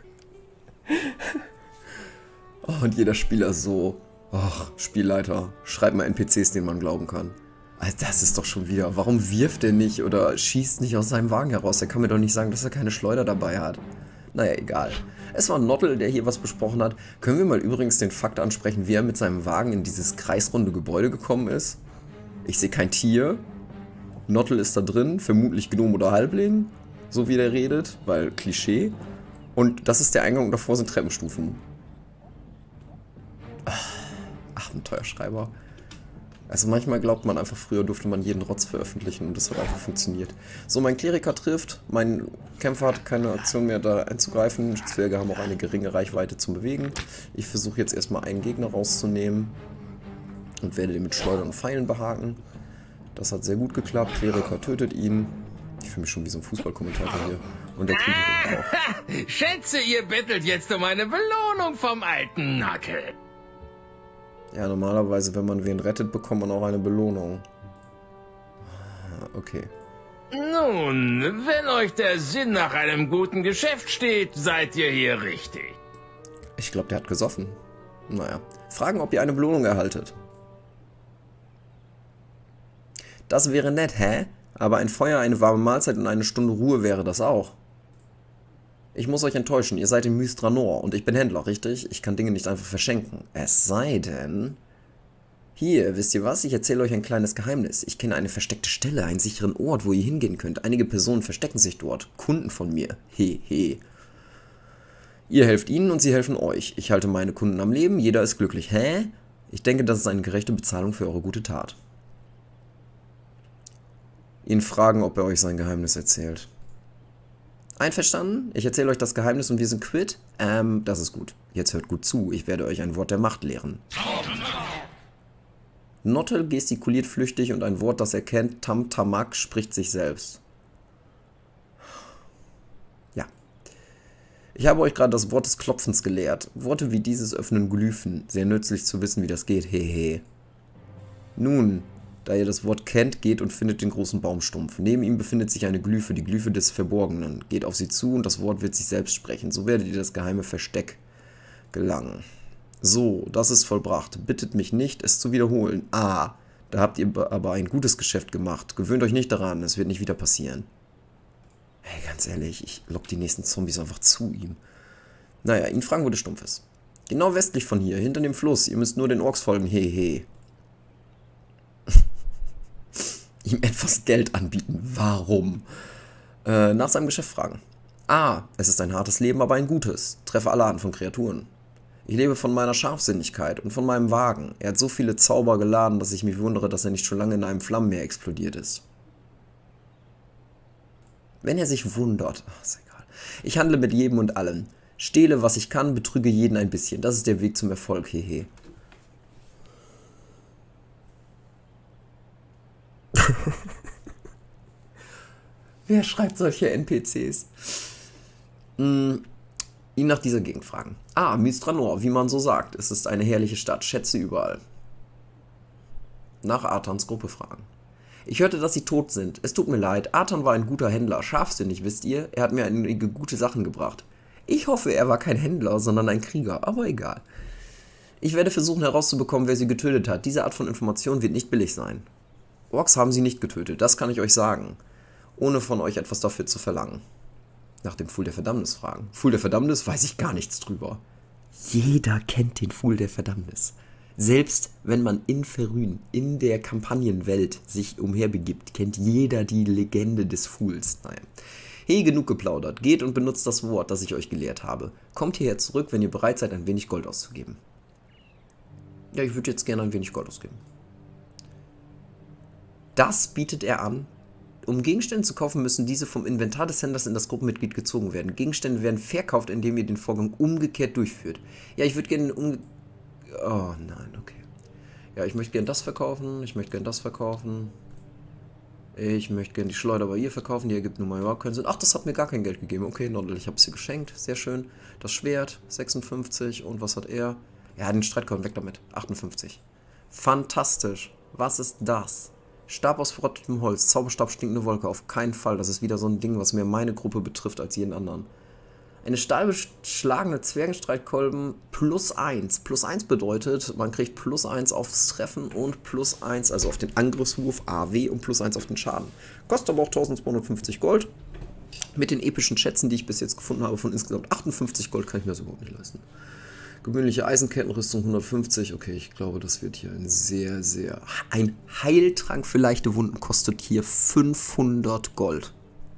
Oh, und jeder Spieler so, ach, Spielleiter, schreibt mal NPCs, denen man glauben kann. Also das ist doch schon wieder, warum wirft er nicht oder schießt nicht aus seinem Wagen heraus? Er kann mir doch nicht sagen, dass er keine Schleuder dabei hat. Naja, egal. Es war Nottel, der hier was besprochen hat. Können wir mal übrigens den Fakt ansprechen, wie er mit seinem Wagen in dieses kreisrunde Gebäude gekommen ist? Ich sehe kein Tier. Nottel ist da drin, vermutlich Gnome oder Halbling, so wie der redet, weil Klischee. Und das ist der Eingang und davor sind Treppenstufen. Abenteuerschreiber. Also manchmal glaubt man einfach, früher durfte man jeden Rotz veröffentlichen und das hat einfach funktioniert. So, mein Kleriker trifft, mein Kämpfer hat keine Aktion mehr da einzugreifen. Zwerge haben auch eine geringe Reichweite zum Bewegen. Ich versuche jetzt erstmal einen Gegner rauszunehmen und werde den mit Schleudern und Pfeilen behaken. Das hat sehr gut geklappt. Kleriker tötet ihn. Ich fühle mich schon wie so ein Fußballkommentator hier. Und der Krieger auch. Schätze, ihr bettelt jetzt um eine Belohnung vom alten Nackel. Ja, normalerweise, wenn man wen rettet, bekommt man auch eine Belohnung. Okay. Nun, wenn euch der Sinn nach einem guten Geschäft steht, seid ihr hier richtig. Ich glaube, der hat gesoffen. Naja. Fragen, ob ihr eine Belohnung erhaltet. Das wäre nett, hä? Aber ein Feuer, eine warme Mahlzeit und eine Stunde Ruhe wäre das auch. Ich muss euch enttäuschen, ihr seid in Mystranor und ich bin Händler, richtig? Ich kann Dinge nicht einfach verschenken. Es sei denn... Hier, wisst ihr was? Ich erzähle euch ein kleines Geheimnis. Ich kenne eine versteckte Stelle, einen sicheren Ort, wo ihr hingehen könnt. Einige Personen verstecken sich dort. Kunden von mir. Hehe. Ihr helft ihnen und sie helfen euch. Ich halte meine Kunden am Leben, jeder ist glücklich. Hä? Ich denke, das ist eine gerechte Bezahlung für eure gute Tat. Ihn fragen, ob er euch sein Geheimnis erzählt. Einverstanden? Ich erzähle euch das Geheimnis und wir sind quitt? Das ist gut. Jetzt hört gut zu, ich werde euch ein Wort der Macht lehren. Nottel gestikuliert flüchtig und ein Wort, das er kennt, Tam-Tamak, spricht sich selbst. Ja. Ich habe euch gerade das Wort des Klopfens gelehrt. Worte wie dieses öffnen Glyphen. Sehr nützlich zu wissen, wie das geht. Hehe. Nun, Da ihr das Wort kennt, geht und findet den großen Baumstumpf. Neben ihm befindet sich eine Glyphe, die Glyphe des Verborgenen. Geht auf sie zu und das Wort wird sich selbst sprechen. So werdet ihr das geheime Versteck gelangen. So, das ist vollbracht. Bittet mich nicht, es zu wiederholen. Ah, da habt ihr aber ein gutes Geschäft gemacht. Gewöhnt euch nicht daran, es wird nicht wieder passieren. Hey, ganz ehrlich, ich lock die nächsten Zombies einfach zu ihm. Naja, ihn fragen, wo der Stumpf ist. Genau westlich von hier, hinter dem Fluss. Ihr müsst nur den Orks folgen. Hehe. Ihm etwas Geld anbieten. Warum? Nach seinem Geschäft fragen. Ah, es ist ein hartes Leben, aber ein gutes. Treffe alle Arten von Kreaturen. Ich lebe von meiner Scharfsinnigkeit und von meinem Wagen. Er hat so viele Zauber geladen, dass ich mich wundere, dass er nicht schon lange in einem Flammenmeer explodiert ist. Wenn er sich wundert. Ach, ist egal. Ich handle mit jedem und allem. Stehle, was ich kann, betrüge jeden ein bisschen. Das ist der Weg zum Erfolg, hehe. Wer schreibt solche NPCs? Ihn nach dieser Gegend fragen. Ah, Mystranor, wie man so sagt. Es ist eine herrliche Stadt. Schätze überall. Nach Arthans Gruppe fragen. Ich hörte, dass sie tot sind. Es tut mir leid. Arthan war ein guter Händler. Scharfsinnig, wisst ihr? Er hat mir einige gute Sachen gebracht. Ich hoffe, er war kein Händler, sondern ein Krieger. Aber egal. Ich werde versuchen herauszubekommen, wer sie getötet hat. Diese Art von Information wird nicht billig sein. Orks haben sie nicht getötet. Das kann ich euch sagen. Ohne von euch etwas dafür zu verlangen. Nach dem Pfuhl der Verdammnis fragen. Pfuhl der Verdammnis weiß ich gar nichts drüber. Jeder kennt den Pfuhl der Verdammnis. Selbst wenn man in Verrün, in der Kampagnenwelt sich umherbegibt, kennt jeder die Legende des Pfuhls. Naja. Hey, genug geplaudert. Geht und benutzt das Wort, das ich euch gelehrt habe. Kommt hierher zurück, wenn ihr bereit seid, ein wenig Gold auszugeben. Ja, ich würde jetzt gerne ein wenig Gold ausgeben. Das bietet er an. Um Gegenstände zu kaufen, müssen diese vom Inventar des Händlers in das Gruppenmitglied gezogen werden. Gegenstände werden verkauft, indem ihr den Vorgang umgekehrt durchführt. Ja, ich würde gerne Oh, nein, okay. Ja, ich möchte gerne das verkaufen. Ich möchte gerne das verkaufen. Ich möchte gerne die Schleuder bei ihr verkaufen. Die ergibt nun mal überhaupt keinen Sinn. Ach, das hat mir gar kein Geld gegeben. Okay, Noddle, ich habe es ihr geschenkt. Sehr schön. Das Schwert, 56. Und was hat er? Ja, den Streitkolben, weg damit. 58. Fantastisch. Was ist das? Stab aus verrottetem Holz. Zauberstab, stinkende Wolke. Auf keinen Fall. Das ist wieder so ein Ding, was mehr meine Gruppe betrifft als jeden anderen. Eine stahlbeschlagene Zwergenstreitkolben +1. +1 bedeutet, man kriegt +1 aufs Treffen und +1, also auf den Angriffswurf AW und +1 auf den Schaden. Kostet aber auch 1250 Gold. Mit den epischen Schätzen, die ich bis jetzt gefunden habe, von insgesamt 58 Gold, kann ich mir das überhaupt nicht leisten. Gewöhnliche Eisenkettenrüstung 150. Okay, ich glaube, das wird hier ein sehr... Ein Heiltrank für leichte Wunden kostet hier 500 Gold.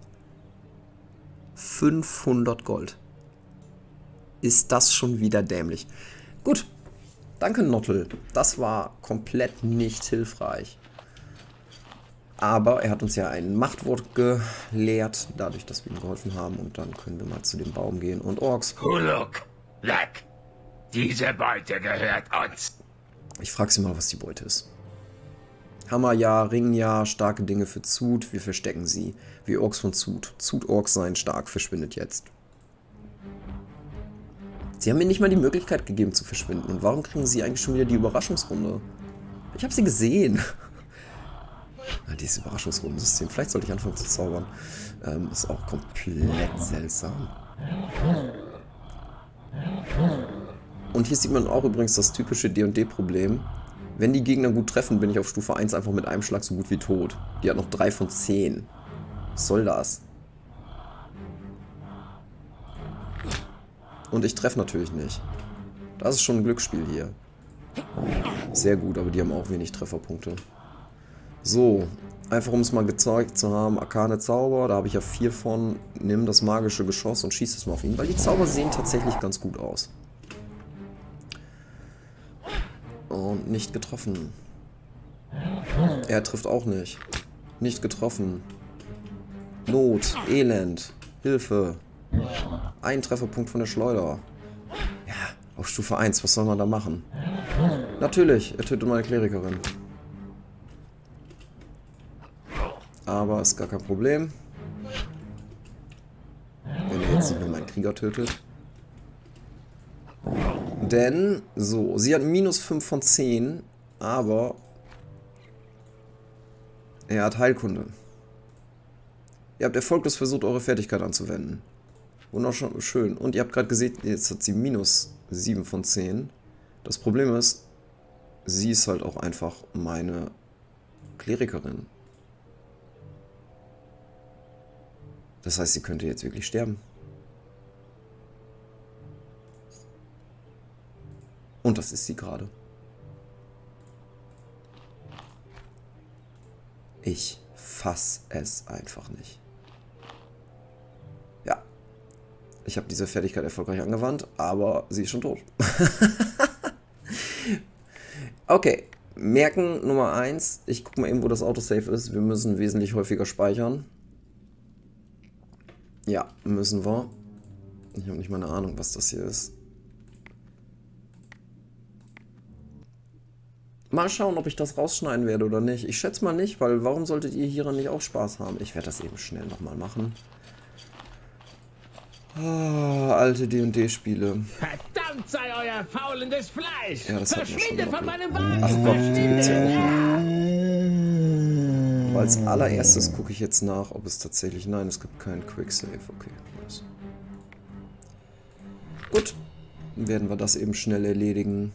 500 Gold. Ist das schon wieder dämlich. Gut. Danke, Nottel. Das war komplett nicht hilfreich. Aber er hat uns ja ein Machtwort gelehrt, dadurch, dass wir ihm geholfen haben. Und dann können wir mal zu dem Baum gehen. Und Orks. Huluk, weg. Diese Beute gehört uns. Ich frage sie mal, was die Beute ist. Hammer ja, Ring ja, starke Dinge für Zut, wir verstecken sie. Wir Orks von Zut. Zut-Orks seien stark, verschwindet jetzt. Sie haben mir nicht mal die Möglichkeit gegeben zu verschwinden. Und warum kriegen sie eigentlich schon wieder die Überraschungsrunde? Ich habe sie gesehen. Dieses Überraschungsrundensystem. Vielleicht sollte ich anfangen zu zaubern. Ist auch komplett seltsam. Und hier sieht man auch übrigens das typische D&D-Problem. Wenn die Gegner gut treffen, bin ich auf Stufe 1 einfach mit einem Schlag so gut wie tot. Die hat noch 3 von 10. Was soll das? Und ich treffe natürlich nicht. Das ist schon ein Glücksspiel hier. Sehr gut, aber die haben auch wenig Trefferpunkte. So, einfach um es mal gezeigt zu haben, Arkane Zauber, da habe ich ja 4 von. Nimm das magische Geschoss und schieß es mal auf ihn, weil die Zauber sehen tatsächlich ganz gut aus. Und nicht getroffen. Er trifft auch nicht. Nicht getroffen. Not, Elend, Hilfe. Ein Trefferpunkt von der Schleuder. Ja, auf Stufe 1, was soll man da machen? Natürlich, er tötet meine Klerikerin. Aber ist gar kein Problem. Wenn er jetzt nicht nur meinen Krieger tötet. Denn, so, sie hat minus 5 von 10, aber Er hat Heilkunde. Ihr habt erfolglos versucht, eure Fertigkeit anzuwenden. Wunderschön. Und ihr habt gerade gesehen, jetzt hat sie minus 7 von 10. Das Problem ist, sie ist halt auch einfach meine Klerikerin. Das heißt, sie könnte jetzt wirklich sterben. Und das ist sie gerade. Ich fass es einfach nicht. Ja. Ich habe diese Fertigkeit erfolgreich angewandt, aber sie ist schon tot. Okay. Merken Nummer 1. Ich gucke mal eben, wo das Autosave ist. Wir müssen wesentlich häufiger speichern. Ja, müssen wir. Ich habe nicht mal eine Ahnung, was das hier ist. Mal schauen, ob ich das rausschneiden werde oder nicht. Ich schätze mal nicht, weil warum solltet ihr hieran nicht auch Spaß haben? Ich werde das eben schnell nochmal machen. Alte D&D-Spiele. Verdammt sei euer faulendes Fleisch! Ja, das Verschwindet von meinem Wagen! Ach Gott, die gibt's ja auch noch. Aber als allererstes gucke ich jetzt nach, ob es tatsächlich... Nein, es gibt keinen Quicksave. Okay, nice. Gut, dann werden wir das eben schnell erledigen.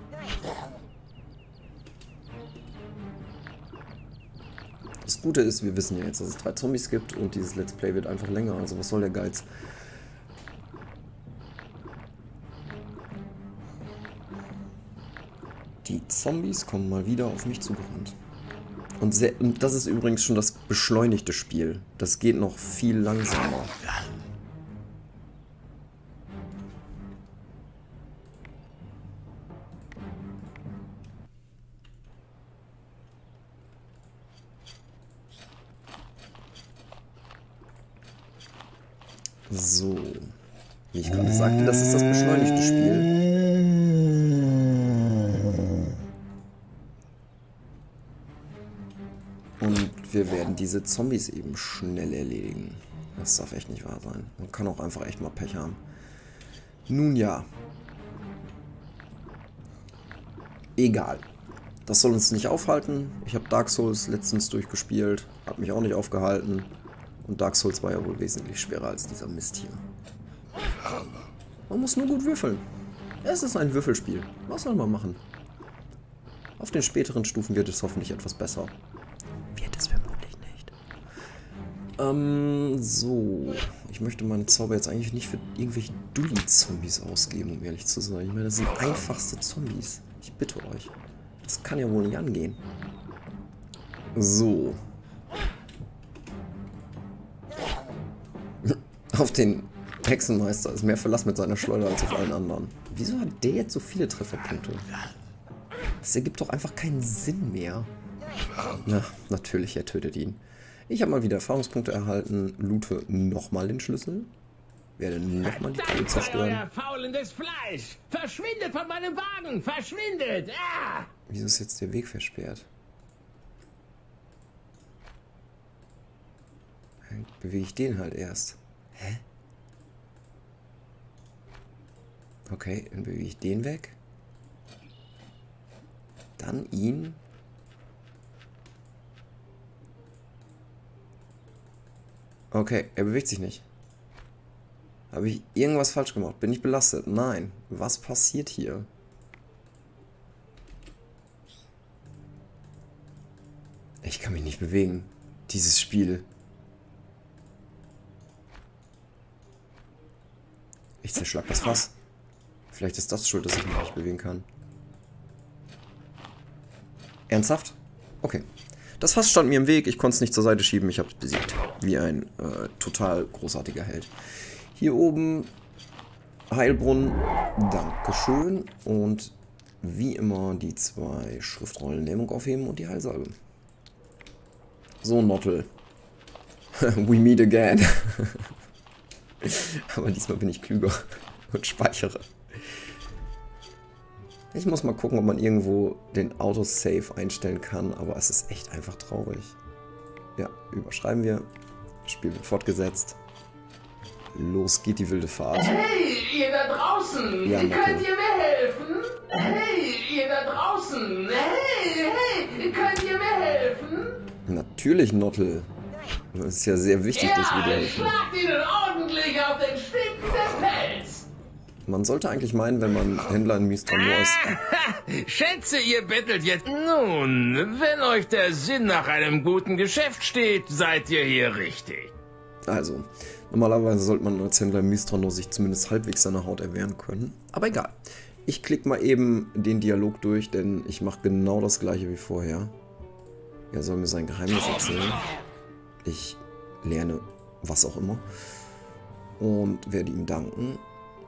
Das Gute ist, wir wissen ja jetzt, dass es 3 Zombies gibt und dieses Let's Play wird einfach länger. Also was soll der Geiz? Die Zombies kommen mal wieder auf mich zugerannt. Und das ist übrigens schon das beschleunigte Spiel. Das geht noch viel langsamer. So. Wie ich gerade sagte, das ist das beschleunigte Spiel. Und wir werden diese Zombies eben schnell erledigen. Das darf echt nicht wahr sein. Man kann auch einfach echt mal Pech haben. Nun ja. Egal. Das soll uns nicht aufhalten. Ich habe Dark Souls letztens durchgespielt. Hat mich auch nicht aufgehalten. Und Dark Souls war ja wohl wesentlich schwerer als dieser Mist hier. Man muss nur gut würfeln. Es ist ein Würfelspiel. Was soll man machen? Auf den späteren Stufen wird es hoffentlich etwas besser. Wird es vermutlich nicht. So. Ich möchte meine Zauber jetzt eigentlich nicht für irgendwelche Dulli-Zombies ausgeben, um ehrlich zu sein. Ich meine, das sind einfachste Zombies. Ich bitte euch. Das kann ja wohl nicht angehen. So. Auf den Hexenmeister ist mehr Verlass mit seiner Schleuder als auf allen anderen. Wieso hat der jetzt so viele Trefferpunkte? Das ergibt doch einfach keinen Sinn mehr. Na, natürlich, er tötet ihn. Ich habe mal wieder Erfahrungspunkte erhalten, loote nochmal den Schlüssel, werde nochmal die Truhe zerstören. Euer faulendes Fleisch! Verschwindet von meinem Wagen! Verschwindet! Ah! Wieso ist jetzt der Weg versperrt? Dann bewege ich den halt erst. Hä? Okay, dann bewege ich den weg. Dann ihn. Okay, er bewegt sich nicht. Habe ich irgendwas falsch gemacht? Bin ich belastet? Nein. Was passiert hier? Ich kann mich nicht bewegen. Dieses Spiel. Ich zerschlag das Fass. Vielleicht ist das schuld, dass ich mich nicht bewegen kann. Ernsthaft? Okay. Das Fass stand mir im Weg, ich konnte es nicht zur Seite schieben, ich habe es besiegt. Wie ein total großartiger Held. Hier oben Heilbrunnen, Dankeschön. Und wie immer die 2 Schriftrollen Lähmung aufheben und die Heilsalbe. So, Nottel. We meet again. Aber diesmal bin ich klüger und speichere. Ich muss mal gucken, ob man irgendwo den Autosave einstellen kann, aber es ist echt einfach traurig. Ja, überschreiben wir. Das Spiel wird fortgesetzt. Los geht die wilde Fahrt. Hey, ihr da draußen! Ja, könnt ihr mir helfen? Hey, ihr da draußen! Hey, könnt ihr mir helfen? Natürlich, Nottel. Das ist ja sehr wichtig, dass wir dir helfen. Schlagt ihnen ordentlich auf den Schinken des Pelz! Man sollte eigentlich meinen, wenn man Händler in Mies Tranor ist... Schätze, ihr bettelt jetzt... Nun, wenn euch der Sinn nach einem guten Geschäft steht, seid ihr hier richtig. Also, normalerweise sollte man als Händler in Mies Tranor sich zumindest halbwegs seiner Haut erwehren können. Aber egal. Ich klicke mal eben den Dialog durch, denn ich mache genau das gleiche wie vorher. Er soll mir sein Geheimnis erzählen. Ich lerne was auch immer. Und werde ihm danken.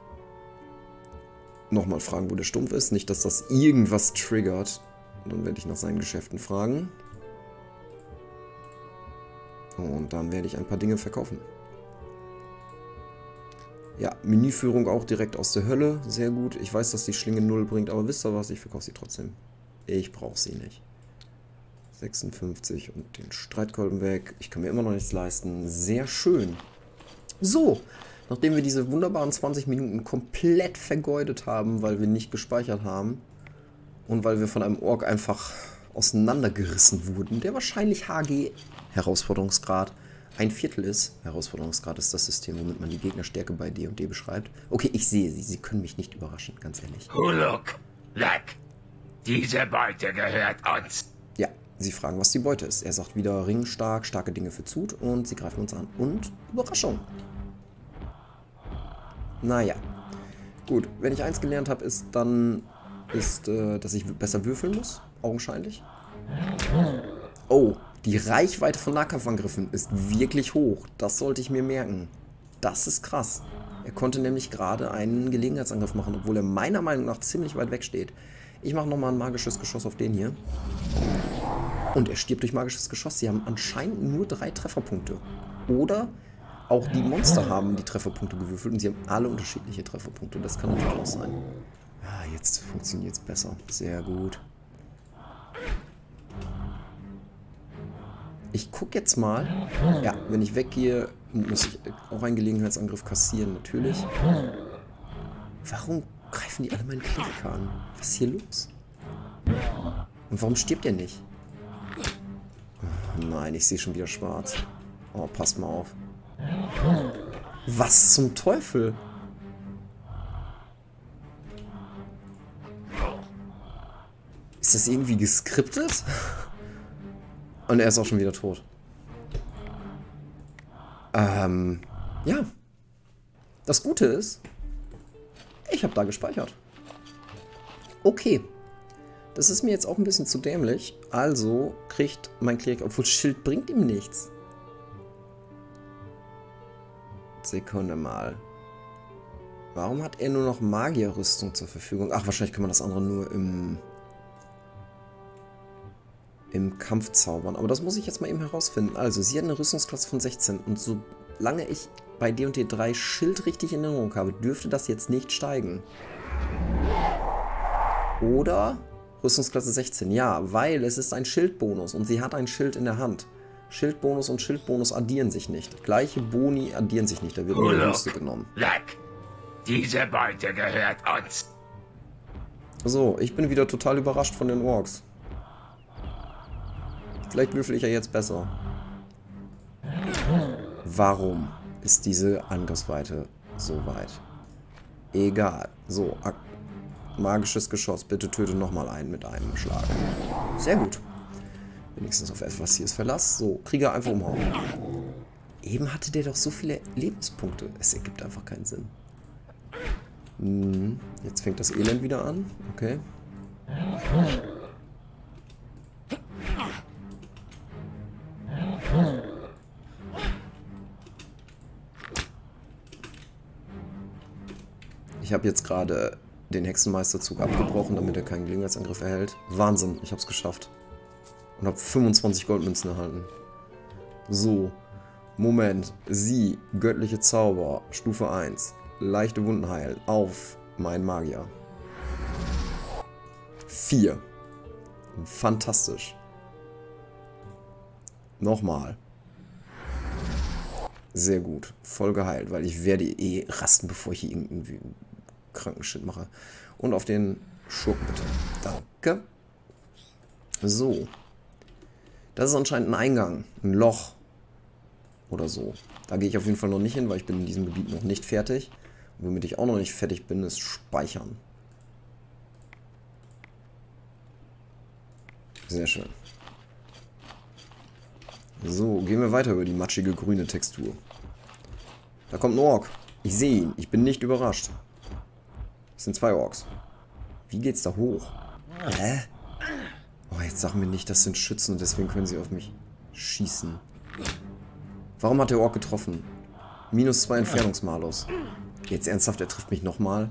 Nochmal fragen, wo der Stumpf ist. Nicht, dass das irgendwas triggert. Dann werde ich nach seinen Geschäften fragen. Und dann werde ich ein paar Dinge verkaufen. Ja, Menüführung auch direkt aus der Hölle. Sehr gut. Ich weiß, dass die Schlinge 0 bringt, aber wisst ihr was? Ich verkaufe sie trotzdem. Ich brauche sie nicht. 56 und den Streitkolben weg. Ich kann mir immer noch nichts leisten. Sehr schön. So, nachdem wir diese wunderbaren 20 Minuten komplett vergeudet haben, weil wir nicht gespeichert haben und weil wir von einem Ork einfach auseinandergerissen wurden, der wahrscheinlich HG, Herausforderungsgrad, 1/4 ist. Herausforderungsgrad ist das System, womit man die Gegnerstärke bei D&D beschreibt. Okay, ich sehe sie. Sie können mich nicht überraschen, ganz ehrlich. Huluk, Lack, diese Beute gehört uns. Ja, sie fragen, was die Beute ist. Er sagt wieder ringstark, starke Dinge für Zut und sie greifen uns an. Und Überraschung. Naja. Gut, wenn ich eins gelernt habe, ist, dass ich besser würfeln muss. Augenscheinlich. Oh, die Reichweite von Nahkampfangriffen ist wirklich hoch. Das sollte ich mir merken. Das ist krass. Er konnte nämlich gerade einen Gelegenheitsangriff machen, obwohl er meiner Meinung nach ziemlich weit weg steht. Ich mache nochmal ein magisches Geschoss auf den hier. Und er stirbt durch magisches Geschoss. Sie haben anscheinend nur 3 Trefferpunkte. Oder auch die Monster haben die Trefferpunkte gewürfelt und sie haben alle unterschiedliche Trefferpunkte. Das kann natürlich auch sein. Ja, jetzt funktioniert es besser. Sehr gut. Ich gucke jetzt mal. Ja, wenn ich weggehe, muss ich auch einen Gelegenheitsangriff kassieren, natürlich. Warum greifen die alle meinen Kleriker an? Was ist hier los? Und warum stirbt er nicht? Oh nein, ich sehe schon wieder schwarz. Oh, passt mal auf. Was zum Teufel? Ist das irgendwie geskriptet? Und er ist auch schon wieder tot. Ja. Das Gute ist, ich habe da gespeichert. Okay. Das ist mir jetzt auch ein bisschen zu dämlich. Also kriegt mein Kleriker, obwohl Schild bringt ihm nichts. Sekunde mal. Warum hat er nur noch Magierrüstung zur Verfügung? Ach, wahrscheinlich kann man das andere nur im Kampf zaubern. Aber das muss ich jetzt mal eben herausfinden. Also, sie hat eine Rüstungsklasse von 16. Und solange ich bei D&D 3 Schild richtig in Erinnerung habe, dürfte das jetzt nicht steigen. Oder Rüstungsklasse 16. Ja, weil es ist ein Schildbonus und sie hat ein Schild in der Hand. Schildbonus und Schildbonus addieren sich nicht. Gleiche Boni addieren sich nicht. Da wird nur die Rüste genommen. Lack, diese Beute gehört uns. So, ich bin wieder total überrascht von den Orks. Vielleicht würfel ich ja jetzt besser. Warum ist diese Angriffsweite so weit? Egal. So, magisches Geschoss. Bitte töte nochmal einen mit einem Schlag. Sehr gut. Wenigstens auf etwas hier ist Verlass. So, Krieger einfach umhauen. Eben hatte der doch so viele Lebenspunkte. Es ergibt einfach keinen Sinn. Jetzt fängt das Elend wieder an. Okay. Ich habe jetzt gerade den Hexenmeisterzug abgebrochen, damit er keinen Gelegenheitsangriff erhält. Wahnsinn, ich habe es geschafft. Und habe 25 Goldmünzen erhalten. So, Moment. Sie, göttliche Zauber, Stufe 1. Leichte Wunden heilen. Auf meinen Magier. 4. Fantastisch. Nochmal. Sehr gut. Voll geheilt, weil ich werde eh rasten, bevor ich hier irgendwie kranken Shit mache. Und auf den Schurken bitte. Danke. So. Das ist anscheinend ein Eingang, ein Loch oder so. Da gehe ich auf jeden Fall noch nicht hin, weil ich bin in diesem Gebiet noch nicht fertig. Und womit ich auch noch nicht fertig bin, ist Speichern. Sehr schön. So, gehen wir weiter über die matschige grüne Textur. Da kommt ein Ork. Ich sehe ihn. Ich bin nicht überrascht. Es sind 2 Orks. Wie geht's da hoch? Hä? Oh, jetzt sag mir nicht, das sind Schützen und deswegen können sie auf mich schießen. Warum hat der Ork getroffen? -2 Entfernungsmalus. Jetzt ernsthaft, er trifft mich nochmal.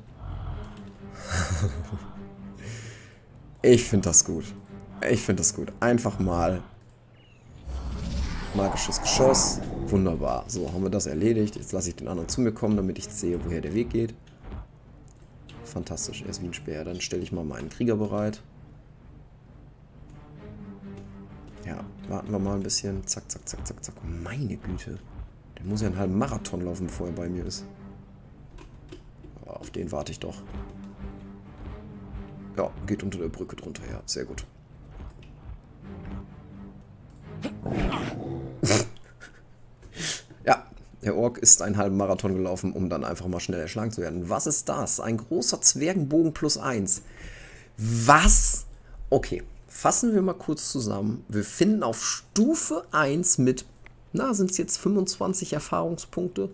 Ich finde das gut. Ich finde das gut. Einfach mal magisches Geschoss. Wunderbar. So, haben wir das erledigt. Jetzt lasse ich den anderen zu mir kommen, damit ich sehe, woher der Weg geht. Fantastisch. Er ist wie ein Speer. Dann stelle ich mal meinen Krieger bereit. Ja, warten wir mal ein bisschen. Zack, zack, zack, zack, zack. Meine Güte. Der muss ja einen halben Marathon laufen, bevor er bei mir ist. Auf den warte ich doch. Ja, geht unter der Brücke drunter. Ja, sehr gut. Ja, der Ork ist einen halben Marathon gelaufen, um dann einfach mal schnell erschlagen zu werden. Was ist das? Ein großer Zwergenbogen +1. Was? Okay, fassen wir mal kurz zusammen. Wir finden auf Stufe 1 mit, na, sind es jetzt 25 Erfahrungspunkte?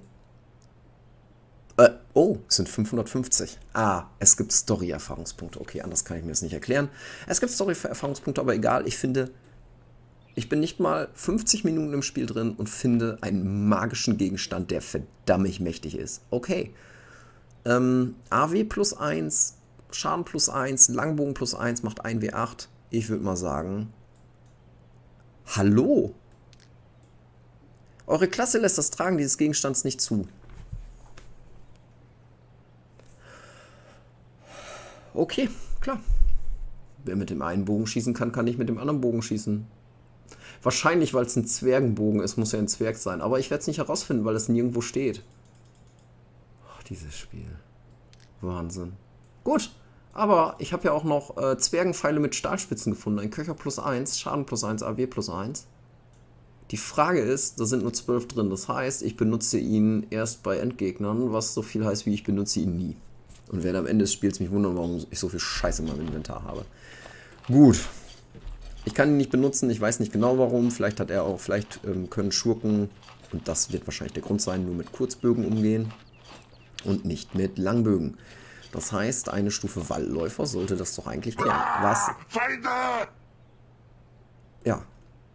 Oh, es sind 550. Ah, es gibt Story-Erfahrungspunkte. Okay, anders kann ich mir das nicht erklären. Es gibt Story-Erfahrungspunkte, aber egal. Ich finde, ich bin nicht mal 50 Minuten im Spiel drin und finde einen magischen Gegenstand, der verdammt mächtig ist. Okay. AW +1, Schaden +1, Langbogen +1 macht 1W8. Ich würde mal sagen, hallo? Eure Klasse lässt das Tragen dieses Gegenstands nicht zu. Okay, klar. Wer mit dem einen Bogen schießen kann, kann nicht mit dem anderen Bogen schießen. Wahrscheinlich, weil es ein Zwergenbogen ist, muss er ein Zwerg sein. Aber ich werde es nicht herausfinden, weil es nirgendwo steht. Oh, dieses Spiel. Wahnsinn. Gut, aber ich habe ja auch noch Zwergenpfeile mit Stahlspitzen gefunden. Ein Köcher +1, Schaden +1, AW +1. Die Frage ist, da sind nur 12 drin. Das heißt, ich benutze ihn erst bei Endgegnern, was so viel heißt, wie ich benutze ihn nie. Und werde am Ende des Spiels mich wundern, warum ich so viel Scheiße in meinem Inventar habe. Gut. Ich kann ihn nicht benutzen, ich weiß nicht genau warum. Vielleicht hat er auch, vielleicht können Schurken, und das wird wahrscheinlich der Grund sein, nur mit Kurzbögen umgehen und nicht mit Langbögen. Das heißt, eine Stufe Wallläufer sollte das doch eigentlich klären. Was? Feinde! Ja.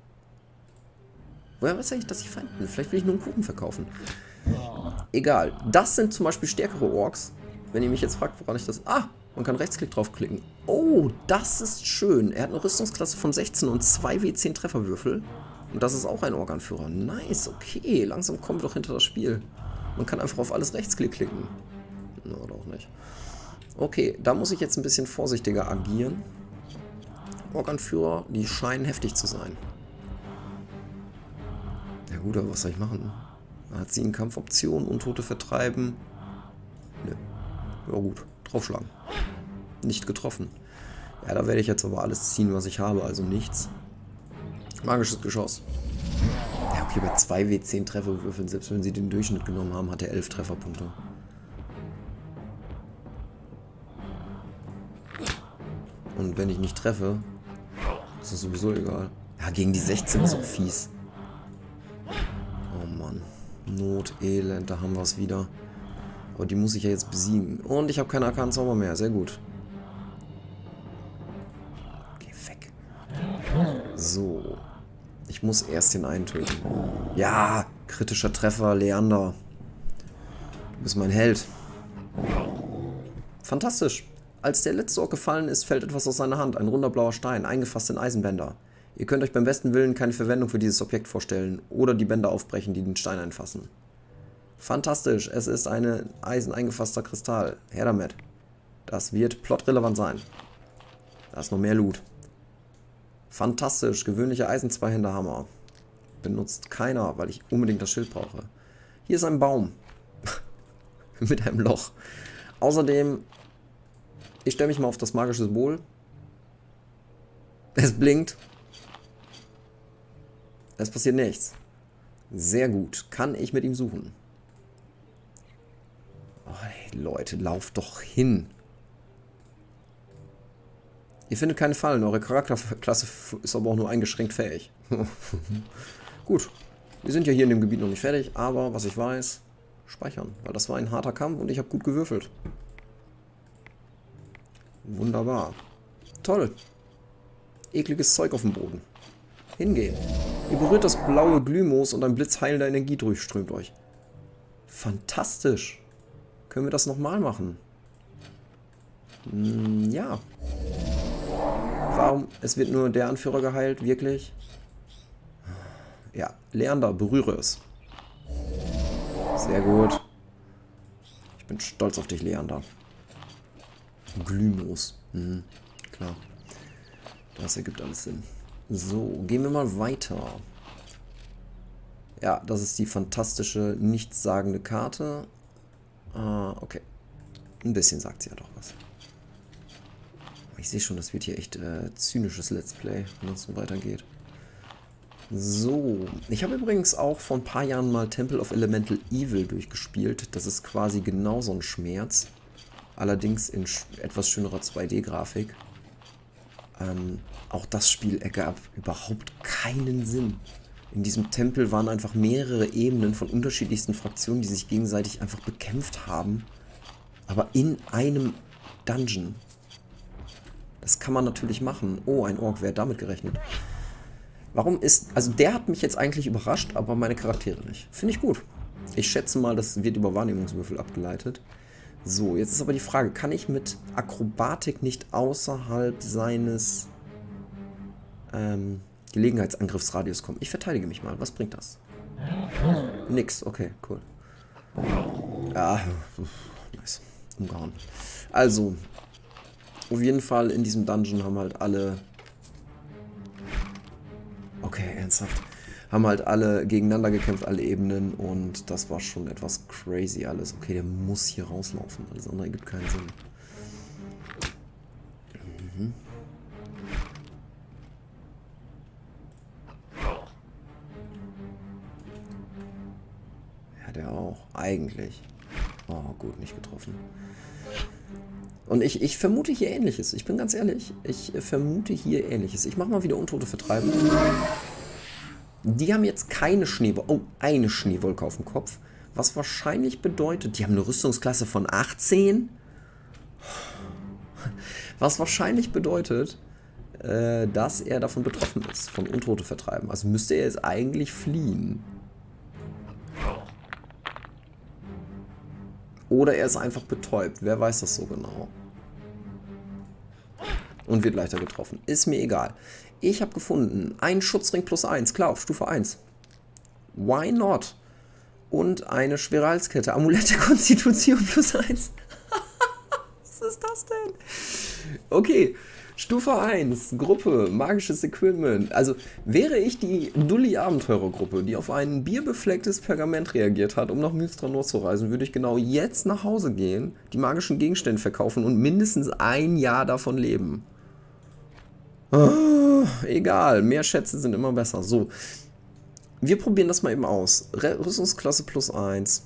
Woher weiß ich, dass ich Feinde bin? Vielleicht will ich nur einen Kuchen verkaufen. Egal. Das sind zum Beispiel stärkere Orks. Wenn ihr mich jetzt fragt, woran ich das... Ah, man kann Rechtsklick draufklicken. Oh, das ist schön. Er hat eine Rüstungsklasse von 16 und 2 W10 Trefferwürfel. Und das ist auch ein Organführer. Nice, okay. Langsam kommen wir doch hinter das Spiel. Man kann einfach auf alles Rechtsklick klicken. Na, oder auch nicht. Okay, da muss ich jetzt ein bisschen vorsichtiger agieren. Organführer, die scheinen heftig zu sein. Ja gut, aber was soll ich machen? Hat sie eine Kampfoption, Untote vertreiben? Nö. Ja gut, draufschlagen. Nicht getroffen. Ja, da werde ich jetzt aber alles ziehen, was ich habe, also nichts. Magisches Geschoss. Ja, okay, bei 2 W10 Trefferwürfeln, selbst wenn sie den Durchschnitt genommen haben, hat er 11 Trefferpunkte. Und wenn ich nicht treffe, ist das sowieso egal. Ja, gegen die 16 ist auch fies. Oh Mann. Not, Elend, da haben wir es wieder. Aber die muss ich ja jetzt besiegen. Und ich habe keine Arkan-Zauber mehr. Sehr gut. Geh weg. So. Ich muss erst den einen töten. Ja, kritischer Treffer, Leander. Du bist mein Held. Fantastisch. Als der letzte Ork gefallen ist, fällt etwas aus seiner Hand. Ein runder blauer Stein, eingefasst in Eisenbänder. Ihr könnt euch beim besten Willen keine Verwendung für dieses Objekt vorstellen oder die Bänder aufbrechen, die den Stein einfassen. Fantastisch, es ist ein eiseneingefasster Kristall. Her damit. Das wird plotrelevant sein. Da ist noch mehr Loot. Fantastisch, gewöhnlicher Eisen-Zweihänderhammer. Benutzt keiner, weil ich unbedingt das Schild brauche. Hier ist ein Baum. Mit einem Loch. Außerdem, ich stelle mich mal auf das magische Symbol. Es blinkt. Es passiert nichts. Sehr gut. Kann ich mit ihm suchen? Oh, hey, Leute, lauft doch hin. Ihr findet keine Fallen. Eure Charakterklasse ist aber auch nur eingeschränkt fähig. Gut. Wir sind ja hier in dem Gebiet noch nicht fertig, aber was ich weiß, speichern. Weil das war ein harter Kampf und ich habe gut gewürfelt. Wunderbar. Toll. Ekliges Zeug auf dem Boden. Hingehen. Ihr berührt das blaue Glühmoos und ein Blitz heilender Energie durchströmt euch. Fantastisch. Können wir das nochmal machen? Ja. Warum? Es wird nur der Anführer geheilt, wirklich? Ja, Leander, berühre es. Sehr gut. Ich bin stolz auf dich, Leander. Glühmoos. Klar. Das ergibt alles Sinn. So, gehen wir mal weiter. Ja, das ist die fantastische, nichtssagende Karte. Okay. Ein bisschen sagt sie ja doch was. Ich sehe schon, das wird hier echt zynisches Let's Play, wenn es so weitergeht. So, ich habe übrigens auch vor ein paar Jahren mal Temple of Elemental Evil durchgespielt. Das ist quasi genau so ein Schmerz. Allerdings in etwas schönerer 2D-Grafik. Auch das Spiel ergab überhaupt keinen Sinn. In diesem Tempel waren einfach mehrere Ebenen von unterschiedlichsten Fraktionen, die sich gegenseitig einfach bekämpft haben. Aber in einem Dungeon. Das kann man natürlich machen. Oh, ein Ork, wer hat damit gerechnet? Warum ist... Also der hat mich jetzt eigentlich überrascht, aber meine Charaktere nicht. Finde ich gut. Ich schätze mal, das wird über Wahrnehmungswürfel abgeleitet. So, jetzt ist aber die Frage, kann ich mit Akrobatik nicht außerhalb seines Gelegenheitsangriffsradius kommen? Ich verteidige mich mal. Was bringt das? Nix. Okay, cool. Ja, nice. Umgehauen. Also, auf jeden Fall in diesem Dungeon haben halt alle... Okay, ernsthaft. Haben halt alle gegeneinander gekämpft, alle Ebenen, und das war schon etwas crazy alles. Okay, der muss hier rauslaufen, alles andere ergibt keinen Sinn. Ja, der auch. Eigentlich. Oh, gut, nicht getroffen. Und ich vermute hier Ähnliches. Ich bin ganz ehrlich. Ich vermute hier Ähnliches. Ich mache mal wieder Untote vertreiben. Die haben jetzt keine Schneewolke. Oh, eine Schneewolke auf dem Kopf. Was wahrscheinlich bedeutet, die haben eine Rüstungsklasse von 18. Was wahrscheinlich bedeutet, dass er davon betroffen ist, von Untote vertreiben. Also müsste er jetzt eigentlich fliehen. Oder er ist einfach betäubt. Wer weiß das so genau. Und wird leichter getroffen. Ist mir egal. Ich habe gefunden, ein Schutzring +1, klar, auf Stufe 1. Why not? Und eine schwere Halskette, Amulett der Konstitution +1. Was ist das denn? Okay, Stufe 1, Gruppe, magisches Equipment. Also wäre ich die Dulli-Abenteurergruppe, die auf ein bierbeflecktes Pergament reagiert hat, um nach Mylstranor zu reisen, würde ich genau jetzt nach Hause gehen, die magischen Gegenstände verkaufen und mindestens ein Jahr davon leben. Egal, mehr Schätze sind immer besser. So, wir probieren das mal eben aus. Rüstungsklasse +1.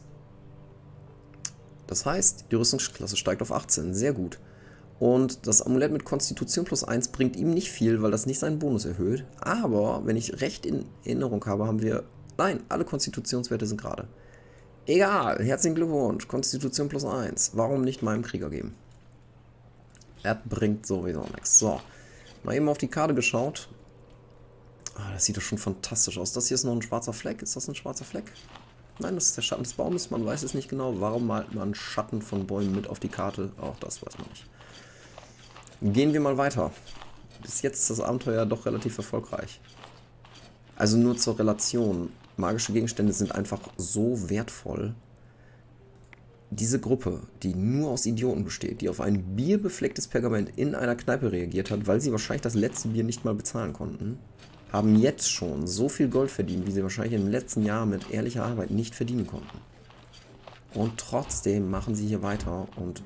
Das heißt, die Rüstungsklasse steigt auf 18. Sehr gut. Und das Amulett mit Konstitution +1 bringt ihm nicht viel, weil das nicht seinen Bonus erhöht. Aber, wenn ich recht in Erinnerung habe, haben wir... Nein, alle Konstitutionswerte sind gerade. Egal, herzlichen Glückwunsch. Konstitution +1. Warum nicht meinem Krieger geben? Er bringt sowieso nichts. So. Mal eben auf die Karte geschaut. Ah, das sieht doch schon fantastisch aus. Das hier ist noch ein schwarzer Fleck. Ist das ein schwarzer Fleck? Nein, das ist der Schatten des Baumes. Man weiß es nicht genau. Warum malt man Schatten von Bäumen mit auf die Karte? Auch das weiß man nicht. Gehen wir mal weiter. Bis jetzt ist das Abenteuer doch relativ erfolgreich. Also nur zur Relation. Magische Gegenstände sind einfach so wertvoll. Diese Gruppe, die nur aus Idioten besteht, die auf ein bierbeflecktes Pergament in einer Kneipe reagiert hat, weil sie wahrscheinlich das letzte Bier nicht mal bezahlen konnten, haben jetzt schon so viel Gold verdient, wie sie wahrscheinlich im letzten Jahr mit ehrlicher Arbeit nicht verdienen konnten. Und trotzdem machen sie hier weiter und...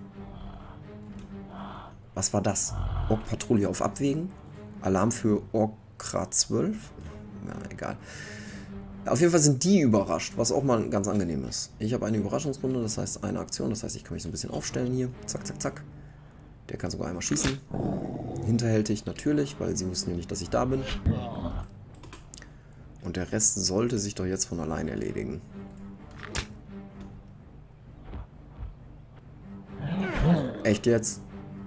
Was war das? Ork-Patrouille auf Abwägen? Alarm für Orkra 12? Ja, egal. Auf jeden Fall sind die überrascht, was auch mal ganz angenehm ist. Ich habe eine Überraschungsrunde, das heißt eine Aktion, das heißt, ich kann mich so ein bisschen aufstellen hier. Zack, zack, zack. Der kann sogar einmal schießen. Hinterhältig natürlich, weil sie wussten ja nicht, dass ich da bin. Und der Rest sollte sich doch jetzt von allein erledigen. Echt jetzt?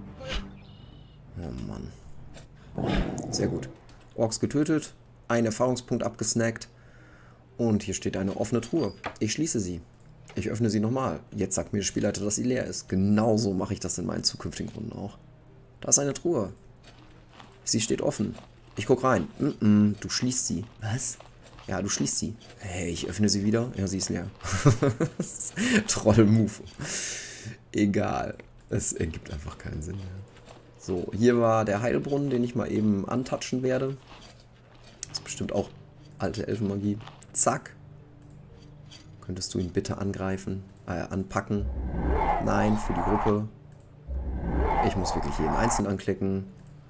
Oh Mann. Sehr gut. Orks getötet, ein Erfahrungspunkt abgesnackt. Und hier steht eine offene Truhe. Ich schließe sie. Ich öffne sie nochmal. Jetzt sagt mir der Spielleiter, dass sie leer ist. Genauso mache ich das in meinen zukünftigen Runden auch. Da ist eine Truhe. Sie steht offen. Ich gucke rein. Du schließt sie. Was? Ja, du schließt sie. Hey, ich öffne sie wieder. Ja, sie ist leer. Troll-Move. Egal. Es ergibt einfach keinen Sinn mehr. So, hier war der Heilbrunnen, den ich mal eben antatschen werde. Das ist bestimmt auch alte Elfenmagie. Zack. Könntest du ihn bitte angreifen? Anpacken? Nein, für die Gruppe. Ich muss wirklich jeden einzeln anklicken.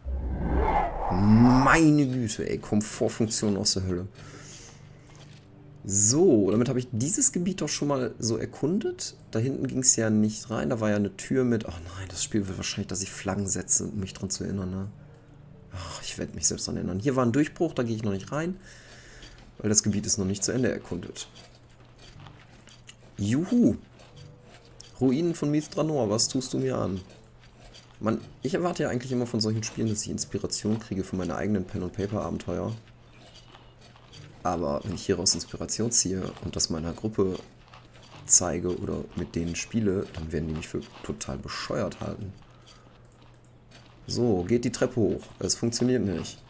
Meine Güte, ey. Komfortfunktion aus der Hölle. So, damit habe ich dieses Gebiet doch schon mal so erkundet. Da hinten ging es ja nicht rein. Da war ja eine Tür mit... Oh nein, das Spiel will wahrscheinlich, dass ich Flaggen setze, um mich dran zu erinnern, ne? Ach, ich werde mich selbst dran erinnern. Hier war ein Durchbruch, da gehe ich noch nicht rein. Weil das Gebiet ist noch nicht zu Ende erkundet. Juhu. Ruinen von Mithranor, was tust du mir an? Mann, ich erwarte ja eigentlich immer von solchen Spielen, dass ich Inspiration kriege für meine eigenen Pen-and-Paper-Abenteuer. Aber wenn ich hieraus Inspiration ziehe und das meiner Gruppe zeige oder mit denen spiele, dann werden die mich für total bescheuert halten. So, geht die Treppe hoch. Es funktioniert nicht.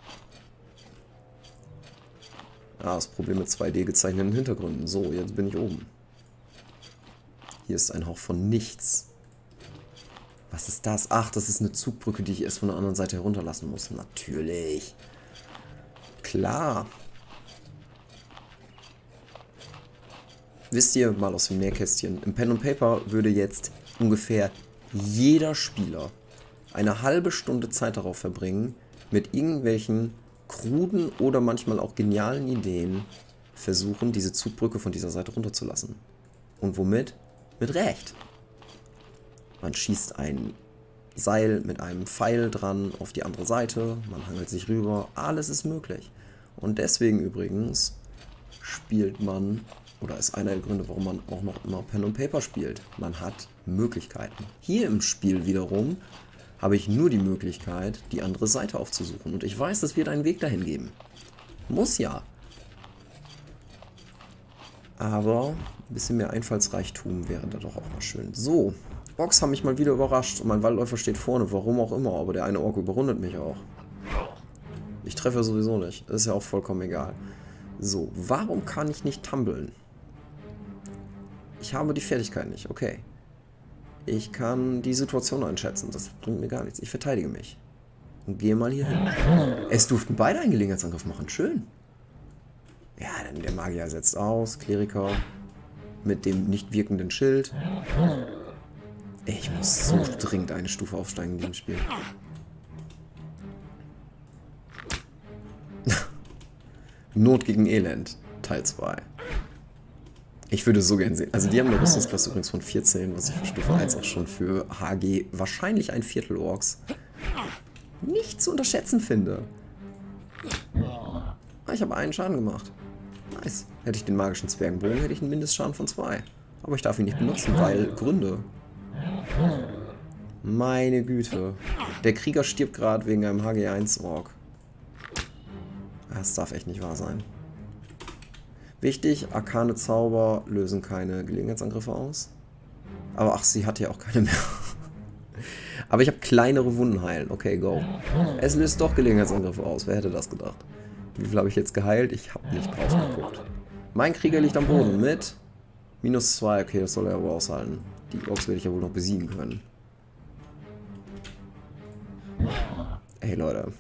Ah, das Problem mit 2D gezeichneten Hintergründen. So, jetzt bin ich oben. Hier ist ein Hauch von nichts. Was ist das? Ach, das ist eine Zugbrücke, die ich erst von der anderen Seite herunterlassen muss. Natürlich. Klar. Wisst ihr, mal aus dem Nähkästchen, im Pen and Paper würde jetzt ungefähr jeder Spieler eine halbe Stunde Zeit darauf verbringen, mit irgendwelchen kruden oder manchmal auch genialen Ideen versuchen, diese Zugbrücke von dieser Seite runterzulassen. Und womit? Mit Recht. Man schießt ein Seil mit einem Pfeil dran auf die andere Seite, man hangelt sich rüber, alles ist möglich. Und deswegen übrigens spielt man, oder ist einer der Gründe, warum man auch noch immer Pen and Paper spielt. Man hat Möglichkeiten. Hier im Spiel wiederum habe ich nur die Möglichkeit, die andere Seite aufzusuchen. Und ich weiß, es wird einen Weg dahin geben. Muss ja. Aber ein bisschen mehr Einfallsreichtum wäre da doch auch mal schön. So, Orks haben mich mal wieder überrascht. Und mein Waldläufer steht vorne, warum auch immer. Aber der eine Ork überrundet mich auch. Ich treffe sowieso nicht. Ist ja auch vollkommen egal. So, warum kann ich nicht tumbeln? Ich habe die Fertigkeit nicht, okay. Ich kann die Situation einschätzen, das bringt mir gar nichts. Ich verteidige mich. Und gehe mal hier hin. Es durften beide einen Gelegenheitsangriff machen, schön. Ja, dann der Magier setzt aus, Kleriker mit dem nicht wirkenden Schild. Ich muss so dringend eine Stufe aufsteigen in diesem Spiel. Not gegen Elend, Teil 2. Ich würde so gern sehen. Also die haben eine Rüstungsklasse übrigens von 14, was ich für Stufe 1 auch schon für HG wahrscheinlich ein Viertel Orks nicht zu unterschätzen finde. Ich habe einen Schaden gemacht. Nice. Hätte ich den magischen Zwergenbogen, hätte ich einen Mindestschaden von 2. Aber ich darf ihn nicht benutzen, weil Gründe. Meine Güte. Der Krieger stirbt gerade wegen einem HG1-Ork. Das darf echt nicht wahr sein. Wichtig, arkane Zauber lösen keine Gelegenheitsangriffe aus. Aber ach, sie hat ja auch keine mehr. Aber ich habe kleinere Wunden heilen. Okay, go. Es löst doch Gelegenheitsangriffe aus. Wer hätte das gedacht? Wie viel habe ich jetzt geheilt? Ich habe nicht drauf geguckt. Mein Krieger liegt am Boden mit -2. Okay, das soll er aber aushalten. Die Orks werde ich ja wohl noch besiegen können. Ey, Leute.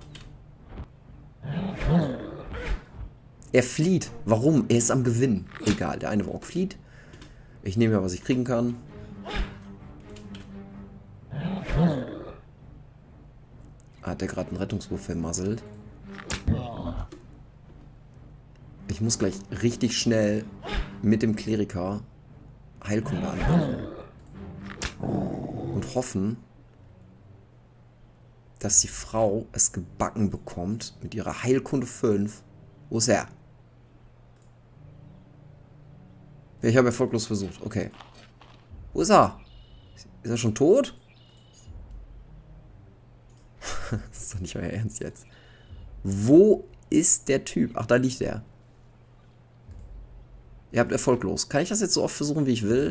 Er flieht. Warum? Er ist am Gewinn. Egal, der eine Ork flieht. Ich nehme ja, was ich kriegen kann. Hat der gerade einen Rettungswurf vermasselt? Ich muss gleich richtig schnell mit dem Kleriker Heilkunde anwenden. Und hoffen, dass die Frau es gebacken bekommt mit ihrer Heilkunde 5. Wo ist er? Ich habe erfolglos versucht. Okay. Wo ist er? Ist er schon tot? Das ist doch nicht euer Ernst jetzt. Wo ist der Typ? Ach, da liegt er. Ihr habt erfolglos. Kann ich das jetzt so oft versuchen, wie ich will?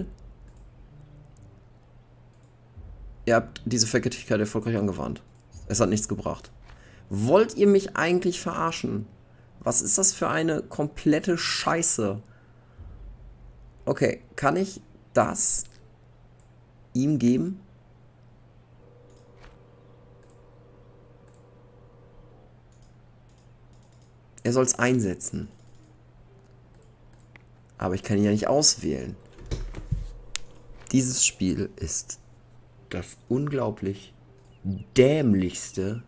Ihr habt diese Vergiftigkeit erfolgreich angewandt. Es hat nichts gebracht. Wollt ihr mich eigentlich verarschen? Was ist das für eine komplette Scheiße? Okay, kann ich das ihm geben? Er soll es einsetzen. Aber ich kann ihn ja nicht auswählen. Dieses Spiel ist das unglaublich dämlichste,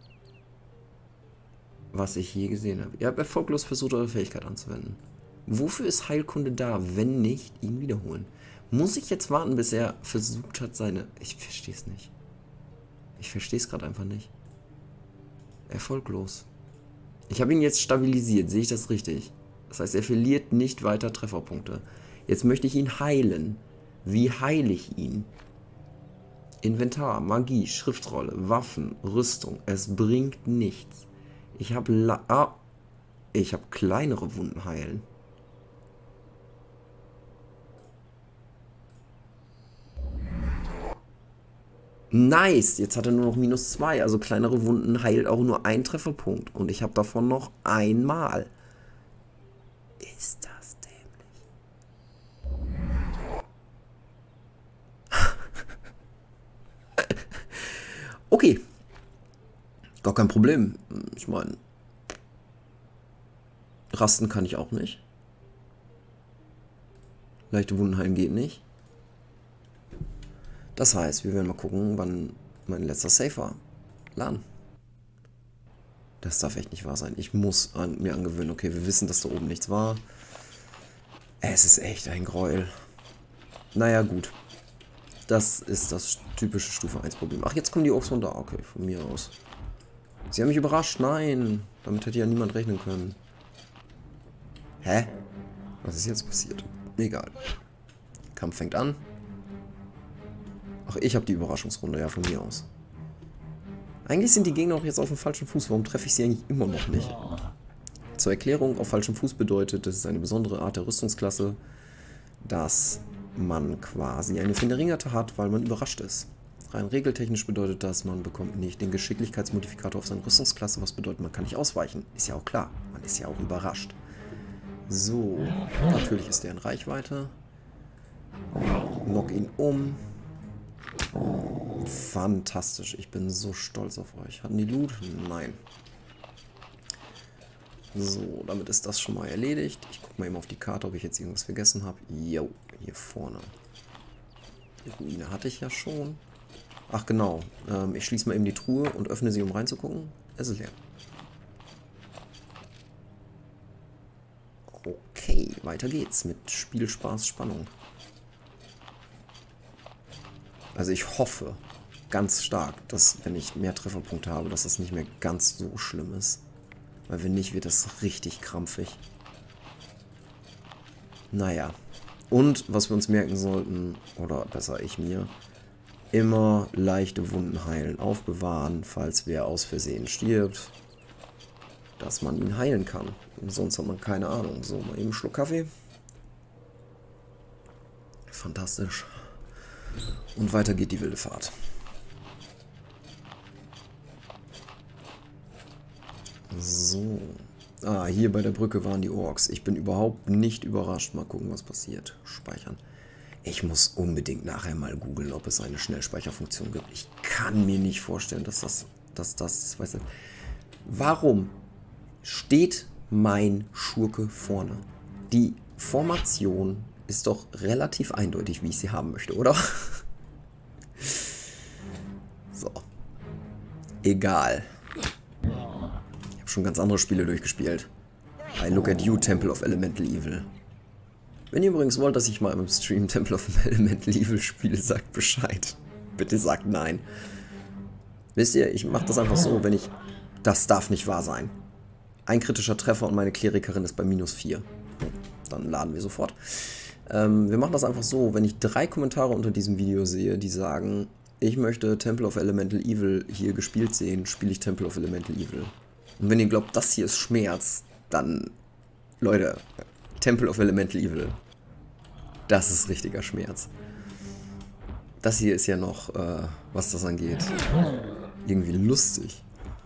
was ich je gesehen habe. Ihr habt erfolglos versucht, eure Fähigkeit anzuwenden. Wofür ist Heilkunde da, wenn nicht ihn wiederholen? Muss ich jetzt warten, bis er versucht hat, seine... Ich verstehe es nicht. Ich verstehe es gerade einfach nicht. Erfolglos. Ich habe ihn jetzt stabilisiert, sehe ich das richtig? Das heißt, er verliert nicht weiter Trefferpunkte. Jetzt möchte ich ihn heilen. Wie heile ich ihn? Inventar, Magie, Schriftrolle, Waffen, Rüstung. Es bringt nichts. Ich habe kleinere Wunden heilen. Nice, jetzt hat er nur noch -2. Also kleinere Wunden heilt auch nur ein Trefferpunkt. Und ich habe davon noch einmal. Ist das dämlich? Okay. Gar kein Problem. Ich meine, rasten kann ich auch nicht. Leichte Wunden heilen geht nicht. Das heißt, wir werden mal gucken, wann mein letzter Save war. Laden. Das darf echt nicht wahr sein. Ich muss mir angewöhnen. Okay, wir wissen, dass da oben nichts war. Es ist echt ein Gräuel. Naja, gut. Das ist das typische Stufe 1 Problem. Ach, jetzt kommen die Orks von da. Okay, von mir aus. Sie haben mich überrascht. Nein. Damit hätte ja niemand rechnen können. Hä? Was ist jetzt passiert? Egal. Kampf fängt an. Ach, ich habe die Überraschungsrunde, ja, von mir aus. Eigentlich sind die Gegner auch jetzt auf dem falschen Fuß. Warum treffe ich sie eigentlich immer noch nicht? Zur Erklärung, auf falschem Fuß bedeutet, das ist eine besondere Art der Rüstungsklasse, dass man quasi eine Verringerte hat, weil man überrascht ist. Rein regeltechnisch bedeutet das, man bekommt nicht den Geschicklichkeitsmodifikator auf seine Rüstungsklasse, was bedeutet, man kann nicht ausweichen. Ist ja auch klar, man ist ja auch überrascht. So, natürlich ist der in Reichweite. Knock ihn um. Fantastisch, ich bin so stolz auf euch. Hatten die Loot? Nein. So, damit ist das schon mal erledigt. Ich gucke mal eben auf die Karte, ob ich jetzt irgendwas vergessen habe. Jo, hier vorne. Die Ruine hatte ich ja schon. Ach genau, ich schließe mal eben die Truhe und öffne sie, um reinzugucken. Es ist leer. Okay, weiter geht's mit Spielspaß, Spannung. Also ich hoffe ganz stark, dass, wenn ich mehr Trefferpunkte habe, dass das nicht mehr ganz so schlimm ist. Weil wenn nicht, wird das richtig krampfig. Naja. Und was wir uns merken sollten, oder besser ich mir, immer leichte Wunden heilen, aufbewahren, falls wer aus Versehen stirbt, dass man ihn heilen kann. Und sonst hat man keine Ahnung. So, mal eben einen Schluck Kaffee. Fantastisch. Und weiter geht die wilde Fahrt. So. Ah, hier bei der Brücke waren die Orks. Ich bin überhaupt nicht überrascht. Mal gucken, was passiert. Speichern. Ich muss unbedingt nachher mal googeln, ob es eine Schnellspeicherfunktion gibt. Ich kann mir nicht vorstellen, dass das weiß ich, warum steht mein Schurke vorne? Die Formation ist doch relativ eindeutig, wie ich sie haben möchte, oder? So. Egal. Ich habe schon ganz andere Spiele durchgespielt. I look at you, Temple of Elemental Evil. Wenn ihr übrigens wollt, dass ich mal im Stream Temple of Elemental Evil spiele, sagt Bescheid. Bitte sagt nein. Wisst ihr, ich mache das einfach so, wenn ich... Das darf nicht wahr sein. Ein kritischer Treffer und meine Klerikerin ist bei -4. Dann laden wir sofort. Wir machen das einfach so, wenn ich 3 Kommentare unter diesem Video sehe, die sagen, ich möchte Temple of Elemental Evil hier gespielt sehen, spiele ich Temple of Elemental Evil. Und wenn ihr glaubt, das hier ist Schmerz, dann, Leute, Temple of Elemental Evil, das ist richtiger Schmerz. Das hier ist ja noch, was das angeht, irgendwie lustig.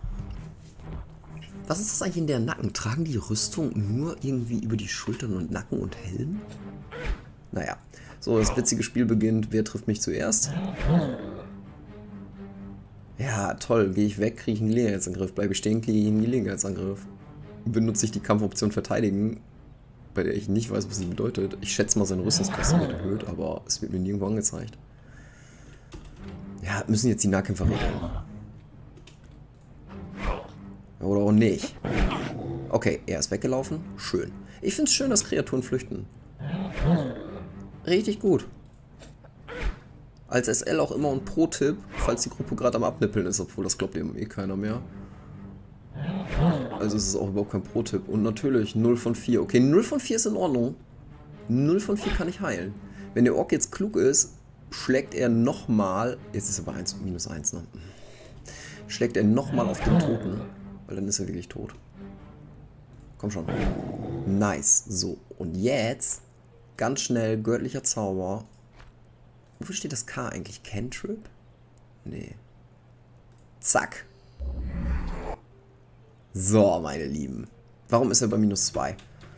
Was ist das eigentlich in der Nacken? Tragen die Rüstung nur irgendwie über die Schultern und Nacken und Helm? Naja, so, das witzige Spiel beginnt. Wer trifft mich zuerst? Ja, toll. Gehe ich weg, kriege ich einen Gelegenheitsangriff. Bleibe ich stehen, kriege ich einen Gelegenheitsangriff. Benutze ich die Kampfoption Verteidigen, bei der ich nicht weiß, was sie bedeutet. Ich schätze mal, seine Rüstungskosten wird erhöht, aber es wird mir nirgendwo angezeigt. Ja, müssen jetzt die Nahkämpfer regeln. Oder auch nicht. Okay, er ist weggelaufen. Schön. Ich finde es schön, dass Kreaturen flüchten. Richtig gut. Als SL auch immer ein Pro-Tipp, falls die Gruppe gerade am Abnippeln ist, obwohl das glaubt eben eh keiner mehr. Also ist es auch überhaupt kein Pro-Tipp. Und natürlich 0 von 4. Okay, 0 von 4 ist in Ordnung. 0 von 4 kann ich heilen. Wenn der Ork jetzt klug ist, schlägt er nochmal... Jetzt ist er bei -1, ne? Schlägt er nochmal auf den Toten. Weil dann ist er wirklich tot. Komm schon. Nice. So, und jetzt ganz schnell göttlicher Zauber. Wofür steht das K eigentlich? Cantrip? Nee. Zack. So, meine Lieben. Warum ist er bei -2?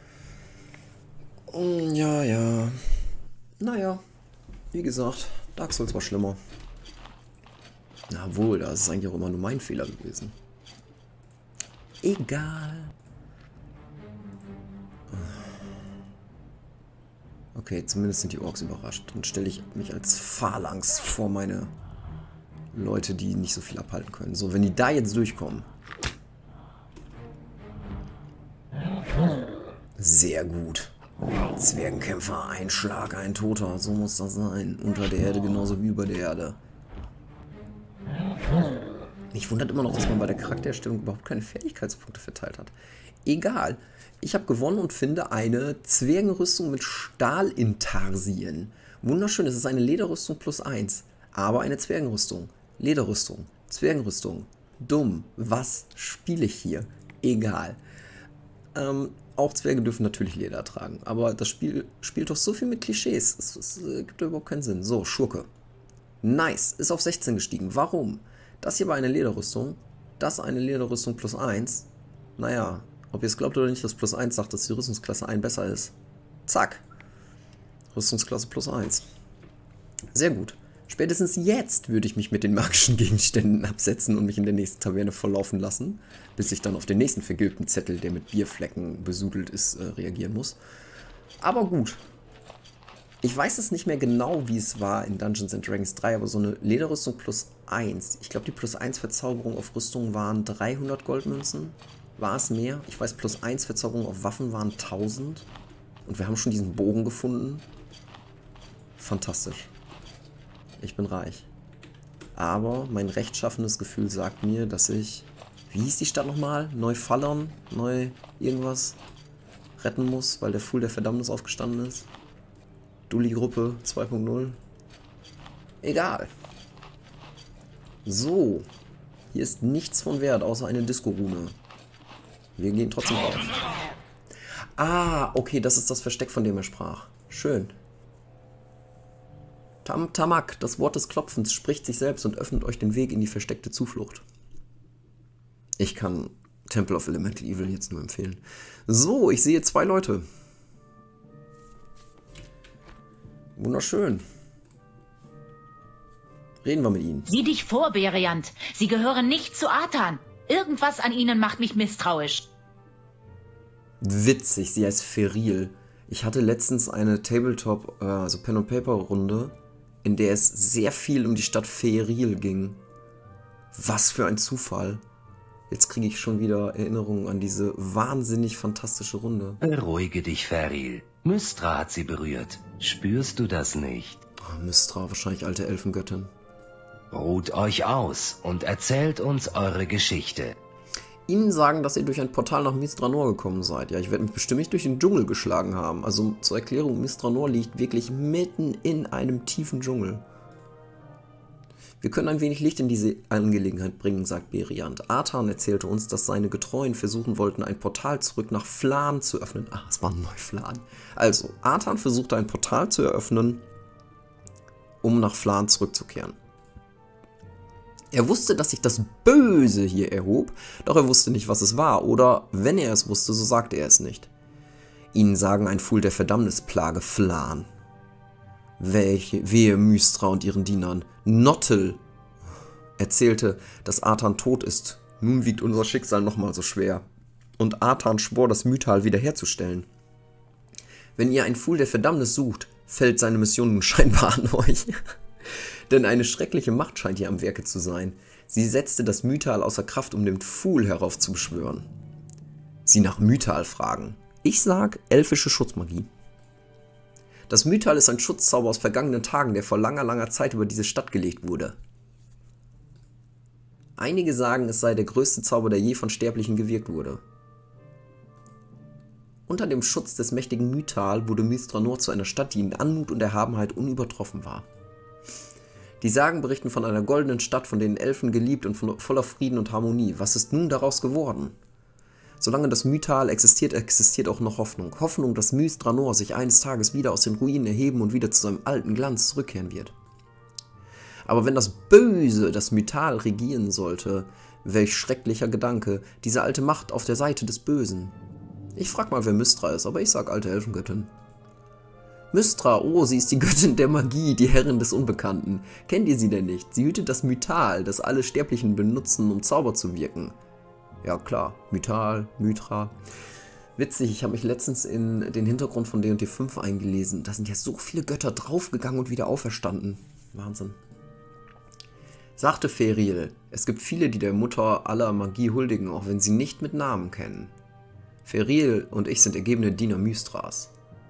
Ja. Naja. Wie gesagt, Dark Souls war schlimmer. Na wohl, das ist eigentlich auch immer nur mein Fehler gewesen. Egal. Okay, zumindest sind die Orks überrascht. Dann stelle ich mich als Phalanx vor meine Leute, die nicht so viel abhalten können. So, wenn die da jetzt durchkommen. Sehr gut. Zwergenkämpfer, ein Schlag, ein Toter. So muss das sein. Unter der Erde genauso wie über der Erde. Mich wundert immer noch, dass man bei der Charaktererstellung überhaupt keine Fertigkeitspunkte verteilt hat. Egal. Ich habe gewonnen und finde eine Zwergenrüstung mit Stahlintarsien. Wunderschön, es ist eine Lederrüstung +1. Aber eine Zwergenrüstung. Lederrüstung. Zwergenrüstung. Dumm. Was spiele ich hier? Egal. Auch Zwerge dürfen natürlich Leder tragen. Aber das Spiel spielt doch so viel mit Klischees. Es gibt da überhaupt keinen Sinn. So, Schurke. Nice. Ist auf 16 gestiegen. Warum? Das hier war eine Lederrüstung. Das eine Lederrüstung +1. Naja, ob ihr es glaubt oder nicht, dass +1 sagt, dass die Rüstungsklasse 1 besser ist. Zack. Rüstungsklasse +1. Sehr gut. Spätestens jetzt würde ich mich mit den magischen Gegenständen absetzen und mich in der nächsten Taverne volllaufen lassen, bis ich dann auf den nächsten vergilbten Zettel, der mit Bierflecken besudelt ist, reagieren muss. Aber gut. Ich weiß es nicht mehr genau, wie es war in Dungeons & Dragons 3, aber so eine Lederrüstung +1. Ich glaube, die +1 Verzauberung auf Rüstung waren 300 Goldmünzen. War es mehr? Ich weiß, +1 Verzauberung auf Waffen waren 1000. Und wir haben schon diesen Bogen gefunden. Fantastisch. Ich bin reich. Aber mein rechtschaffenes Gefühl sagt mir, dass ich... Wie hieß die Stadt nochmal? Neufallern? Neu irgendwas? Retten muss, weil der Fool der Verdammnis aufgestanden ist? Dulli-Gruppe 2.0? Egal. So. Hier ist nichts von Wert, außer eine Disco-Rune. Wir gehen trotzdem raus. Ah, okay, das ist das Versteck, von dem er sprach. Schön. Tamak, das Wort des Klopfens, spricht sich selbst und öffnet euch den Weg in die versteckte Zuflucht. Ich kann Temple of Elemental Evil jetzt nur empfehlen. So, ich sehe 2 Leute. Wunderschön. Reden wir mit ihnen. Sieh dich vor, Beriant. Sie gehören nicht zu Atan. Irgendwas an ihnen macht mich misstrauisch. Witzig, sie heißt Feril. Ich hatte letztens eine Tabletop, also Pen-and-Paper-Runde, in der es sehr viel um die Stadt Feril ging. Was für ein Zufall. Jetzt kriege ich schon wieder Erinnerungen an diese wahnsinnig fantastische Runde. Beruhige dich, Feril. Mystra hat sie berührt. Spürst du das nicht? Oh, Mystra, wahrscheinlich alte Elfengöttin. Ruht euch aus und erzählt uns eure Geschichte. Ihnen sagen, dass ihr durch ein Portal nach Mystranor gekommen seid. Ja, ich werde mich bestimmt nicht durch den Dschungel geschlagen haben. Also zur Erklärung, Mystranor liegt wirklich mitten in einem tiefen Dschungel. Wir können ein wenig Licht in diese Angelegenheit bringen, sagt Beriant. Artan erzählte uns, dass seine Getreuen versuchen wollten, ein Portal zurück nach Flan zu öffnen. Ach, es war Neuflan. Also, Artan versuchte ein Portal zu eröffnen, um nach Flan zurückzukehren. Er wusste, dass sich das Böse hier erhob, doch er wusste nicht, was es war, oder wenn er es wusste, so sagte er es nicht. Ihnen sagen ein Pfuhl der Verdammnis plage Flan. Wehe Mystra und ihren Dienern. Nottel erzählte, dass Artan tot ist. Nun wiegt unser Schicksal nochmal so schwer. Und Artan schwor, das Mythal wiederherzustellen. Wenn ihr ein Pfuhl der Verdammnis sucht, fällt seine Mission nun scheinbar an euch. Denn eine schreckliche Macht scheint hier am Werke zu sein. Sie setzte das Mythal außer Kraft, um den Pfuhl heraufzubeschwören. Sie nach Mythal fragen. Ich sag elfische Schutzmagie. Das Mythal ist ein Schutzzauber aus vergangenen Tagen, der vor langer, langer Zeit über diese Stadt gelegt wurde. Einige sagen, es sei der größte Zauber, der je von Sterblichen gewirkt wurde. Unter dem Schutz des mächtigen Mythal wurde Mystranor zu einer Stadt, die in Anmut und Erhabenheit unübertroffen war. Die Sagen berichten von einer goldenen Stadt, von den Elfen geliebt und voller Frieden und Harmonie. Was ist nun daraus geworden? Solange das Mythal existiert, existiert auch noch Hoffnung. Hoffnung, dass Mystranor sich eines Tages wieder aus den Ruinen erheben und wieder zu seinem alten Glanz zurückkehren wird. Aber wenn das Böse das Mythal regieren sollte, welch schrecklicher Gedanke, diese alte Macht auf der Seite des Bösen. Ich frag mal, wer Mystra ist, aber ich sag alte Elfengöttin. Mystra, oh, sie ist die Göttin der Magie, die Herrin des Unbekannten. Kennt ihr sie denn nicht? Sie hütet das Mythal, das alle Sterblichen benutzen, um Zauber zu wirken. Ja klar, Mythal, Mythra. Witzig, ich habe mich letztens in den Hintergrund von D&D 5 eingelesen. Da sind ja so viele Götter draufgegangen und wieder auferstanden. Wahnsinn. Sagte Feril, es gibt viele, die der Mutter aller Magie huldigen, auch wenn sie nicht mit Namen kennen. Feril und ich sind ergebene Diener Mystras.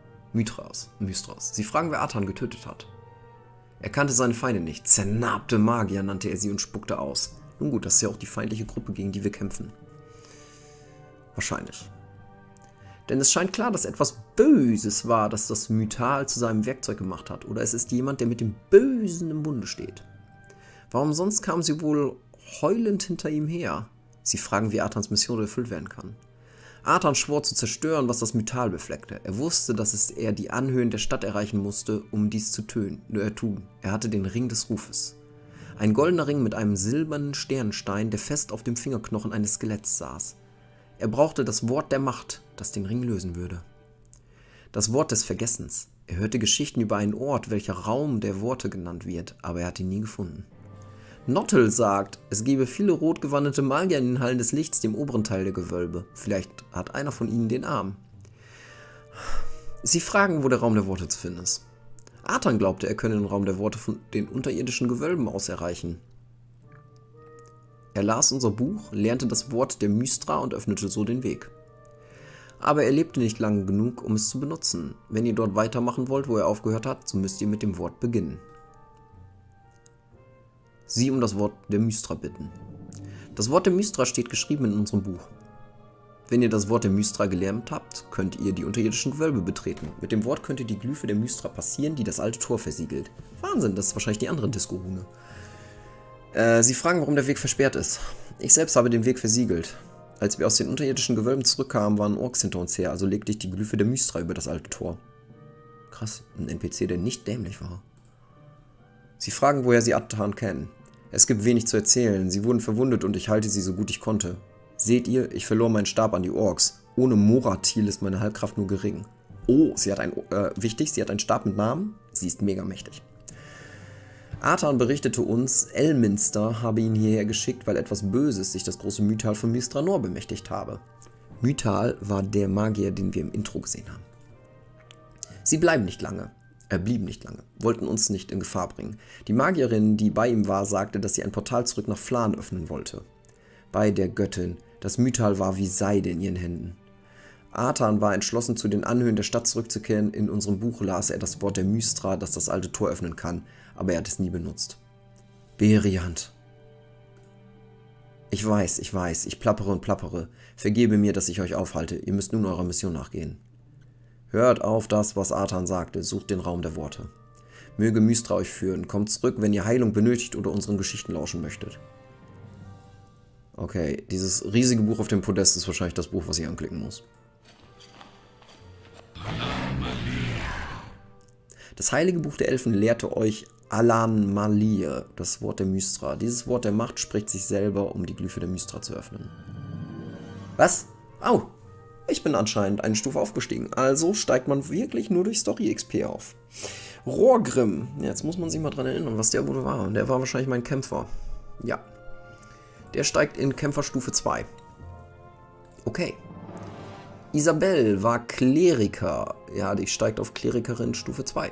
Sie fragen, wer Artan getötet hat. Er kannte seine Feinde nicht. Zernarbte Magier nannte er sie und spuckte aus. Nun gut, das ist ja auch die feindliche Gruppe, gegen die wir kämpfen. Wahrscheinlich. Denn es scheint klar, dass etwas Böses war, das das Mythal zu seinem Werkzeug gemacht hat. Oder es ist jemand, der mit dem Bösen im Bunde steht. Warum sonst kamen sie wohl heulend hinter ihm her? Sie fragen, wie Artans Mission erfüllt werden kann. Artan schwor zu zerstören, was das Mythal befleckte. Er wusste, dass er die Anhöhen der Stadt erreichen musste, um dies zu tun. Er hatte den Ring des Rufes. Ein goldener Ring mit einem silbernen Sternenstein, der fest auf dem Fingerknochen eines Skeletts saß. Er brauchte das Wort der Macht, das den Ring lösen würde. Das Wort des Vergessens. Er hörte Geschichten über einen Ort, welcher Raum der Worte genannt wird, aber er hat ihn nie gefunden. Nottel sagt, es gebe viele rotgewandete Magier in den Hallen des Lichts, dem oberen Teil der Gewölbe. Vielleicht hat einer von ihnen den Arm. Sie fragen, wo der Raum der Worte zu finden ist. Artan glaubte, er könne den Raum der Worte von den unterirdischen Gewölben aus erreichen. Er las unser Buch, lernte das Wort der Mystra und öffnete so den Weg. Aber er lebte nicht lange genug, um es zu benutzen. Wenn ihr dort weitermachen wollt, wo er aufgehört hat, so müsst ihr mit dem Wort beginnen. Sie um das Wort der Mystra bitten. Das Wort der Mystra steht geschrieben in unserem Buch. Wenn ihr das Wort der Mystra gelernt habt, könnt ihr die unterirdischen Gewölbe betreten. Mit dem Wort könnt ihr die Glyphe der Mystra passieren, die das alte Tor versiegelt. Wahnsinn, das ist wahrscheinlich die andere Disco-Rune. Sie fragen, warum der Weg versperrt ist. Ich selbst habe den Weg versiegelt. Als wir aus den unterirdischen Gewölben zurückkamen, waren Orks hinter uns her, also legte ich die Glyphe der Mystra über das alte Tor. Krass, ein NPC, der nicht dämlich war. Sie fragen, woher sie Artan kennen. Es gibt wenig zu erzählen. Sie wurden verwundet und ich halte sie so gut ich konnte. Seht ihr, ich verlor meinen Stab an die Orks. Ohne Moratil ist meine Heilkraft nur gering. Oh, sie hat einen Stab mit Namen. Sie ist mega mächtig. Artan berichtete uns, Elminster habe ihn hierher geschickt, weil etwas Böses sich das große Mythal von Mystranor bemächtigt habe. Mythal war der Magier, den wir im Intro gesehen haben. Sie blieben nicht lange, wollten uns nicht in Gefahr bringen. Die Magierin, die bei ihm war, sagte, dass sie ein Portal zurück nach Flan öffnen wollte. bei der Göttin. Das Mythal war wie Seide in ihren Händen. Artan war entschlossen, zu den Anhöhen der Stadt zurückzukehren. In unserem Buch las er das Wort der Mystra, das das alte Tor öffnen kann, aber er hat es nie benutzt. Beriant. Ich weiß, ich plappere und plappere. Vergebe mir, dass ich euch aufhalte. Ihr müsst nun eurer Mission nachgehen. Hört auf das, was Artan sagte. Sucht den Raum der Worte. Möge Mystra euch führen. Kommt zurück, wenn ihr Heilung benötigt oder unseren Geschichten lauschen möchtet. Okay, dieses riesige Buch auf dem Podest ist wahrscheinlich das Buch, was ich anklicken muss. Das heilige Buch der Elfen lehrte euch Alan Malir, das Wort der Mystra. Dieses Wort der Macht spricht sich selber, um die Glyphe der Mystra zu öffnen. Was? Au! Ich bin anscheinend eine Stufe aufgestiegen. Also steigt man wirklich nur durch Story XP auf. Rohrgrim. Jetzt muss man sich mal dran erinnern, was der wohl war. Und der war wahrscheinlich mein Kämpfer. Ja. Der steigt in Kämpferstufe 2. Okay. Isabel war Kleriker. Ja, die steigt auf Klerikerin Stufe 2.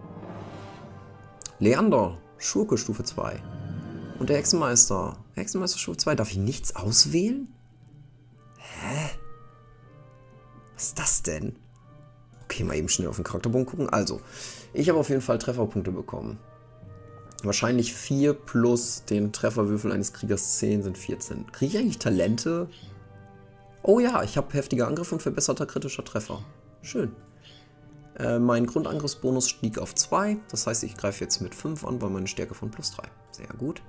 Leander, Schurke Stufe 2. Und der Hexenmeister. Hexenmeister Stufe 2. Darf ich nichts auswählen? Hä? Was ist das denn? Okay, mal eben schnell auf den Charakterbogen gucken. Also, ich habe auf jeden Fall Trefferpunkte bekommen. Wahrscheinlich 4 plus den Trefferwürfel eines Kriegers 10 sind 14. Kriege ich eigentlich Talente? Oh ja, ich habe heftiger Angriff und verbesserter kritischer Treffer. Schön. Mein Grundangriffsbonus stieg auf 2. Das heißt, ich greife jetzt mit 5 an, weil meine Stärke von plus 3. Sehr gut.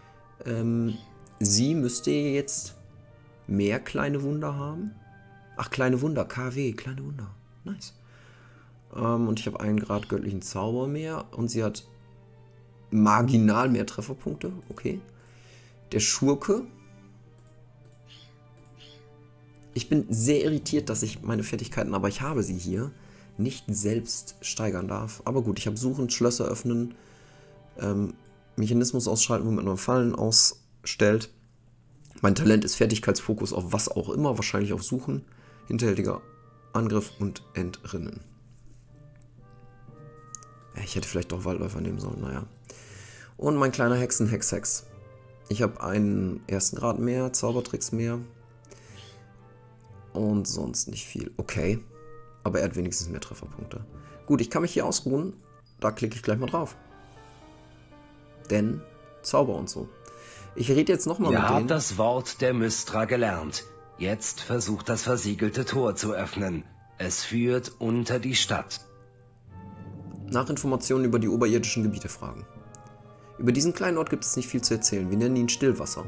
Sie müsste jetzt mehr kleine Wunder haben. Ach, kleine Wunder. KW, kleine Wunder. Nice. Und ich habe 1 Grad göttlichen Zauber mehr. Und sie hat marginal mehr Trefferpunkte. Okay. Der Schurke. Ich bin sehr irritiert, dass ich meine Fertigkeiten, aber ich habe sie hier, nicht selbst steigern darf. Aber gut, ich habe Suchen, Schlösser öffnen, Mechanismus ausschalten, womit man Fallen ausstellt. Mein Talent ist Fertigkeitsfokus auf was auch immer, wahrscheinlich auf Suchen, hinterhältiger Angriff und Entrinnen. Ich hätte vielleicht doch Waldläufer nehmen sollen, naja. Und mein kleiner Hex. Ich habe einen 1. Grad mehr, Zaubertricks mehr. Und sonst nicht viel. Okay. Aber er hat wenigstens mehr Trefferpunkte. Gut, ich kann mich hier ausruhen. Da klicke ich gleich mal drauf. Denn Zauber und so. Ich rede jetzt nochmal mit denen. Ihr habt das Wort der Mystra gelernt. Jetzt versucht das versiegelte Tor zu öffnen. Es führt unter die Stadt. Nach Informationen über die oberirdischen Gebiete fragen. Über diesen kleinen Ort gibt es nicht viel zu erzählen. Wir nennen ihn Stillwasser.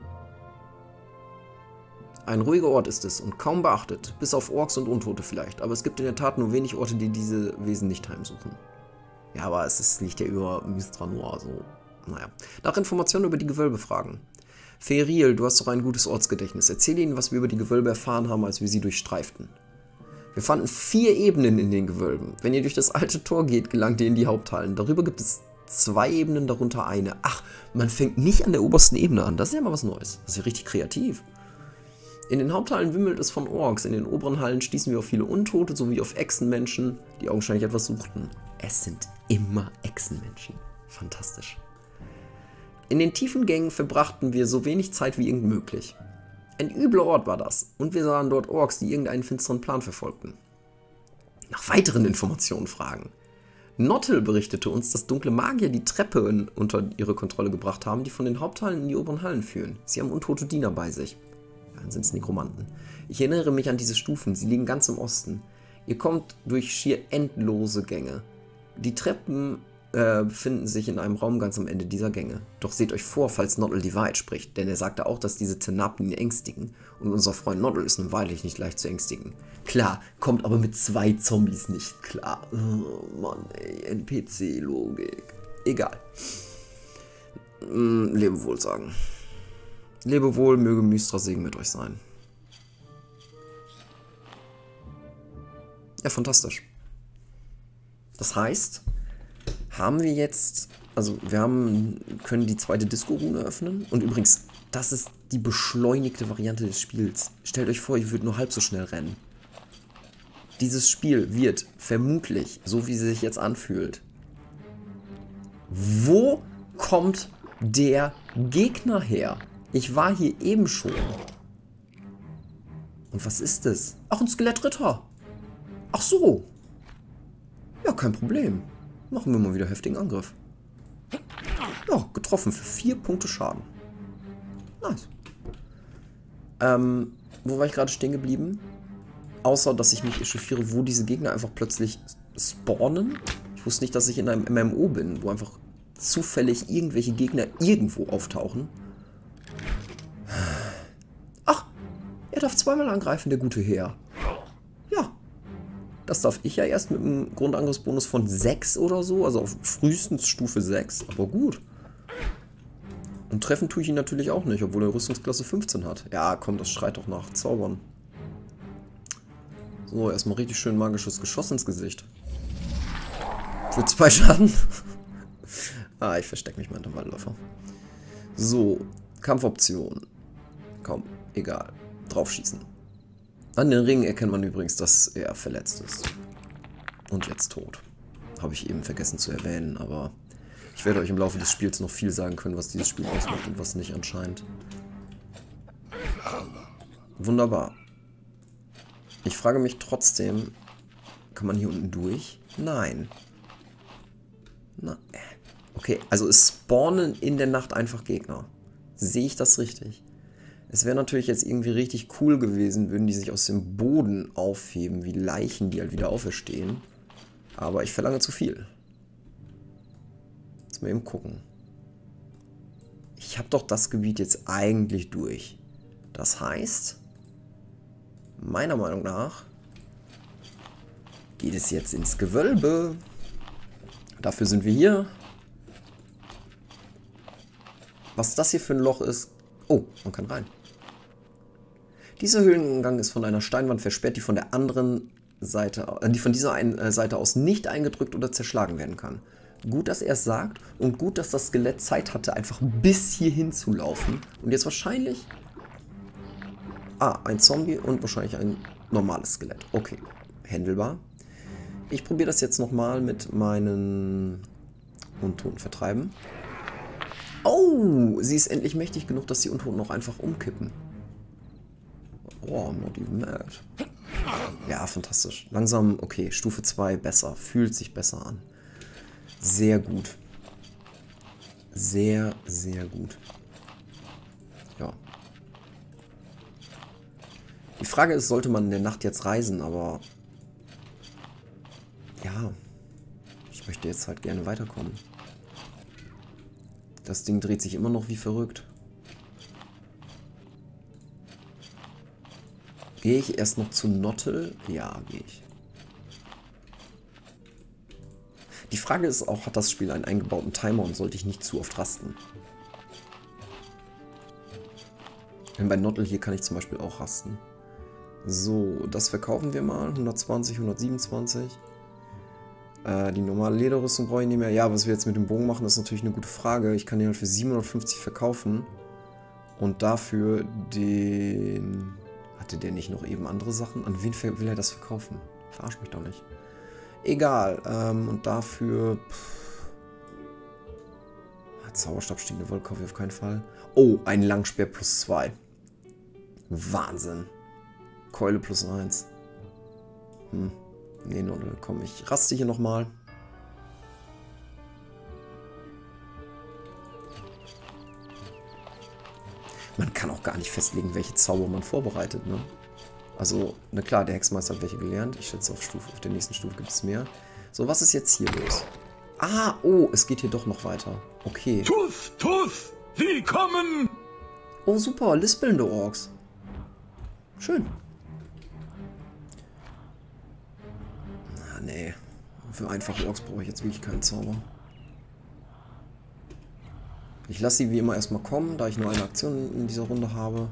Ein ruhiger Ort ist es und kaum beachtet, bis auf Orks und Untote vielleicht, aber es gibt in der Tat nur wenig Orte, die diese Wesen nicht heimsuchen. Ja, aber liegt ja über Mystra Noir, so, naja. Nach Informationen über die Gewölbe fragen. Feril, du hast doch ein gutes Ortsgedächtnis. Erzähle ihnen, was wir über die Gewölbe erfahren haben, als wir sie durchstreiften. Wir fanden 4 Ebenen in den Gewölben. Wenn ihr durch das alte Tor geht, gelangt ihr in die Haupthallen. Darüber gibt es 2 Ebenen, darunter eine. Ach, man fängt nicht an der obersten Ebene an. Das ist ja mal was Neues. Das ist ja richtig kreativ. In den Haupthallen wimmelt es von Orks. In den oberen Hallen stießen wir auf viele Untote sowie auf Echsenmenschen, die augenscheinlich etwas suchten. Es sind immer Echsenmenschen. Fantastisch. In den tiefen Gängen verbrachten wir so wenig Zeit wie irgend möglich. Ein übler Ort war das. Und wir sahen dort Orks, die irgendeinen finsteren Plan verfolgten. Nach weiteren Informationen fragen. Nottel berichtete uns, dass dunkle Magier die Treppe unter ihre Kontrolle gebracht haben, die von den Haupthallen in die oberen Hallen führen. Sie haben untote Diener bei sich. Dann sind es Nekromanten. Ich erinnere mich an diese Stufen, sie liegen ganz im Osten. Ihr kommt durch schier endlose Gänge. Die Treppen befinden sich in einem Raum ganz am Ende dieser Gänge. Doch seht euch vor, falls Nottel die Wahrheit spricht, denn er sagte auch, dass diese Tenapen ihn ängstigen. Und unser Freund Nottel ist nun wahrlich nicht leicht zu ängstigen. Klar, kommt aber mit 2 Zombies nicht klar. Oh Mann, ey, NPC-Logik. Egal. Lebewohl sagen. Lebewohl, möge Mystra Segen mit euch sein. Ja, fantastisch. Das heißt, haben wir jetzt, also wir können die zweite Disco-Rune öffnen. Und übrigens, das ist die beschleunigte Variante des Spiels. Stellt euch vor, ihr würdet nur halb so schnell rennen. Dieses Spiel wird vermutlich, so wie sie sich jetzt anfühlt, wo kommt der Gegner her? Ich war hier eben schon. Und was ist das? Ach, ein Skelettritter. Ach so. Ja, kein Problem. Machen wir mal wieder heftigen Angriff. Ja, getroffen für 4 Punkte Schaden. Nice. Wo war ich gerade stehen geblieben? Außer, dass ich mich echauffiere, wo diese Gegner einfach plötzlich spawnen. Ich wusste nicht, dass ich in einem MMO bin, wo einfach zufällig irgendwelche Gegner irgendwo auftauchen. Ach, er darf zweimal angreifen, der gute Herr. Ja. Das darf ich ja erst mit einem Grundangriffsbonus von 6 oder so, also auf frühestens Stufe 6, aber gut. Und treffen tue ich ihn natürlich auch nicht, obwohl er Rüstungsklasse 15 hat. Ja, komm, das schreit doch nach Zaubern. So, erstmal richtig schön magisches Geschoss ins Gesicht. Für 2 Schaden. Ah, ich verstecke mich mal hinter dem Waldläufer. So, Kampfoption. Komm, egal. Draufschießen. An den Ringen erkennt man übrigens, dass er verletzt ist. Und jetzt tot. Habe ich eben vergessen zu erwähnen, aber ich werde euch im Laufe des Spiels noch viel sagen können, was dieses Spiel ausmacht und was nicht anscheinend. Wunderbar. Ich frage mich trotzdem, kann man hier unten durch? Nein. Na, okay, also es spawnen in der Nacht einfach Gegner. Sehe ich das richtig? Es wäre natürlich jetzt irgendwie richtig cool gewesen, würden die sich aus dem Boden aufheben, wie Leichen, die halt wieder auferstehen. Aber ich verlange zu viel. Jetzt mal eben gucken. Ich habe doch das Gebiet jetzt eigentlich durch. Das heißt, meiner Meinung nach geht es jetzt ins Gewölbe. Dafür sind wir hier. Was das hier für ein Loch ist... Oh, man kann rein. Dieser Höhleneingang ist von einer Steinwand versperrt, die von der anderen Seite, von dieser Seite aus nicht eingedrückt oder zerschlagen werden kann. Gut, dass er es sagt und gut, dass das Skelett Zeit hatte, einfach bis hierhin zu laufen. Und jetzt wahrscheinlich... Ah, ein Zombie und wahrscheinlich ein normales Skelett. Okay, händelbar. Ich probiere das jetzt nochmal mit meinen Untoten vertreiben. Oh, sie ist endlich mächtig genug, dass die Untoten noch einfach umkippen. Oh, I'm not even mad. Ja, fantastisch. Langsam, okay, Stufe 2 besser. Fühlt sich besser an. Sehr gut. Sehr, sehr gut. Ja. Die Frage ist, sollte man in der Nacht jetzt reisen, aber... Ja. Ich möchte jetzt halt gerne weiterkommen. Das Ding dreht sich immer noch wie verrückt. Gehe ich erst noch zu Nottel? Ja, gehe ich. Die Frage ist auch, hat das Spiel einen eingebauten Timer und sollte ich nicht zu oft rasten? Denn bei Nottel hier kann ich zum Beispiel auch rasten. So, das verkaufen wir mal. 120, 127. Die normale Lederrüstung brauche ich nicht mehr. Ja, was wir jetzt mit dem Bogen machen, ist natürlich eine gute Frage. Ich kann den halt für 750 verkaufen. Und dafür den... Hatte der nicht noch eben andere Sachen? An wen will er das verkaufen? Verarsch mich doch nicht. Egal. Und dafür... Zauberstab, stinkende Wolke kaufe ich auf keinen Fall. Oh, ein Langspeer plus 2. Wahnsinn. Keule plus 1. Nee, komm, ich raste hier nochmal. Man kann auch gar nicht festlegen, welche Zauber man vorbereitet, ne? Also, na klar, der Hexenmeister hat welche gelernt. Ich schätze, auf der nächsten Stufe gibt es mehr. So, was ist jetzt hier los? Ah, oh, es geht hier doch noch weiter. Okay. Tuff, tuff, sie kommen! Oh, super, lispelnde Orks. Schön. Nee, für einfache Orks brauche ich jetzt wirklich keinen Zauber. Ich lasse sie wie immer erstmal kommen, da ich nur eine Aktion in dieser Runde habe.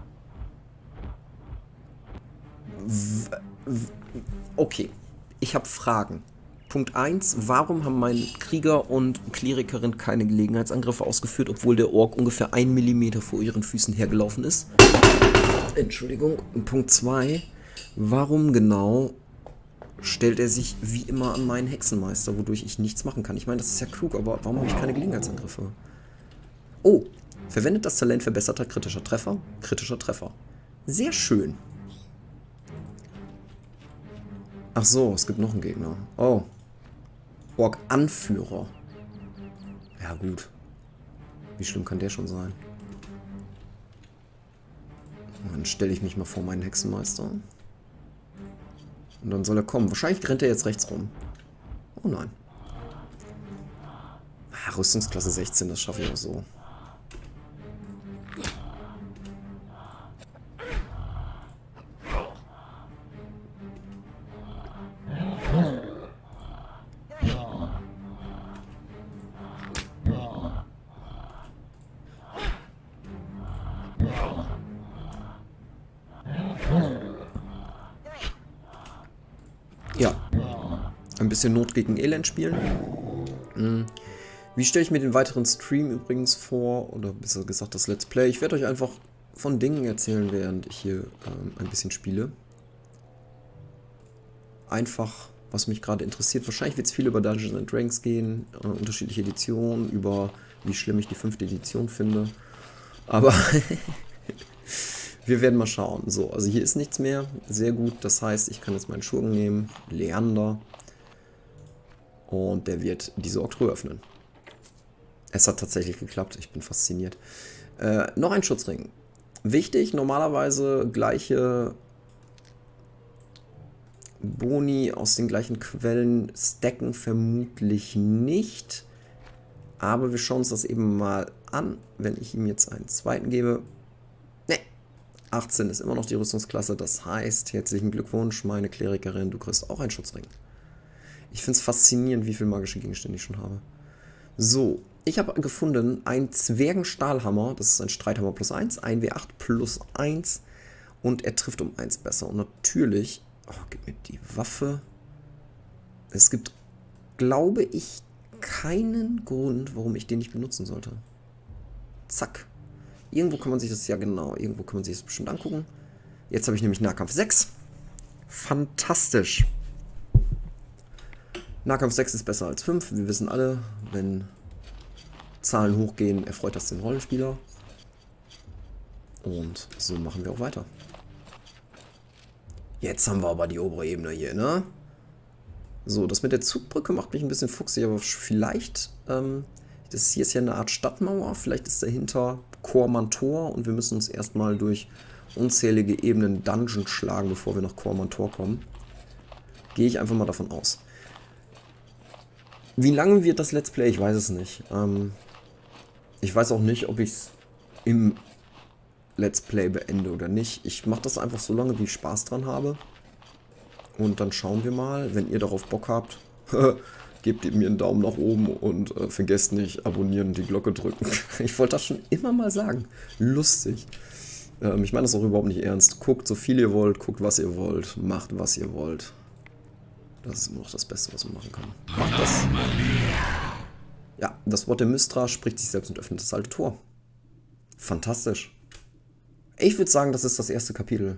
Okay, ich habe Fragen. Punkt 1, warum haben mein Krieger und Klerikerin keine Gelegenheitsangriffe ausgeführt, obwohl der Ork ungefähr 1 mm vor ihren Füßen hergelaufen ist? Entschuldigung. Und Punkt 2, warum genau stellt er sich wie immer an meinen Hexenmeister, wodurch ich nichts machen kann? Ich meine, das ist ja klug, aber warum habe ich keine Gelegenheitsangriffe? Oh, Verwendet das Talent verbesserter kritischer Treffer. Kritischer Treffer. Sehr schön. Ach so, es gibt noch einen Gegner. Oh. Ork-Anführer. Ja gut. Wie schlimm kann der schon sein? Dann stelle ich mich mal vor meinen Hexenmeister. Und dann soll er kommen. Wahrscheinlich rennt er jetzt rechts rum. Oh nein. Rüstungsklasse 16, das schaffe ich auch so. Ja. Ein bisschen Not gegen Elend spielen. Wie stelle ich mir den weiteren Stream übrigens vor? Oder besser gesagt das Let's Play. Ich werde euch einfach von Dingen erzählen, während ich hier ein bisschen spiele. Einfach, was mich gerade interessiert. Wahrscheinlich wird es viel über Dungeons & Dragons gehen. Unterschiedliche Editionen. Über wie schlimm ich die 5. Edition finde. Aber wir werden mal schauen. So, also hier ist nichts mehr. Sehr gut. Das heißt, ich kann jetzt meinen Schurken nehmen. Leander. Und der wird diese Oktroi öffnen. Es hat tatsächlich geklappt. Ich bin fasziniert. Noch ein Schutzring. Wichtig, normalerweise gleiche Boni aus den gleichen Quellen stacken vermutlich nicht. Aber wir schauen uns das eben mal an, wenn ich ihm jetzt einen zweiten gebe. Ne, 18 ist immer noch die Rüstungsklasse. Das heißt, herzlichen Glückwunsch, meine Klerikerin, du kriegst auch einen Schutzring. Ich finde es faszinierend, wie viele magische Gegenstände ich schon habe. So, ich habe gefunden einen Zwergenstahlhammer. Das ist ein Streithammer plus 1, ein W8 plus 1 und er trifft um 1 besser. Und natürlich, oh, gib mir die Waffe. Es gibt, glaube ich, keinen Grund, warum ich den nicht benutzen sollte. Zack. Irgendwo kann man sich das, ja genau, irgendwo kann man sich das bestimmt angucken. Jetzt habe ich nämlich Nahkampf 6. Fantastisch. Nahkampf 6 ist besser als 5. Wir wissen alle, wenn Zahlen hochgehen, erfreut das den Rollenspieler. Und so machen wir auch weiter. Jetzt haben wir aber die obere Ebene hier, ne? So, das mit der Zugbrücke macht mich ein bisschen fuchsig, aber vielleicht, das hier ist ja eine Art Stadtmauer, vielleicht ist dahinter Kormantor und wir müssen uns erstmal durch unzählige Ebenen Dungeon schlagen, bevor wir nach Kormantor kommen. Gehe ich einfach mal davon aus. Wie lange wird das Let's Play? Ich weiß es nicht. Ich weiß auch nicht, ob ich es im Let's Play beende oder nicht. Ich mache das einfach so lange, wie ich Spaß dran habe. Und dann schauen wir mal, wenn ihr darauf Bock habt, gebt mir einen Daumen nach oben und vergesst nicht, abonnieren und die Glocke drücken. Ich wollte das schon immer mal sagen. Lustig. Ich meine das auch überhaupt nicht ernst. Guckt so viel ihr wollt, guckt was ihr wollt, macht was ihr wollt. Das ist immer noch das Beste, was man machen kann. Macht das. Ja, das Wort der Mystra spricht sich selbst und öffnet das alte Tor. Fantastisch. Ich würde sagen, das ist das erste Kapitel.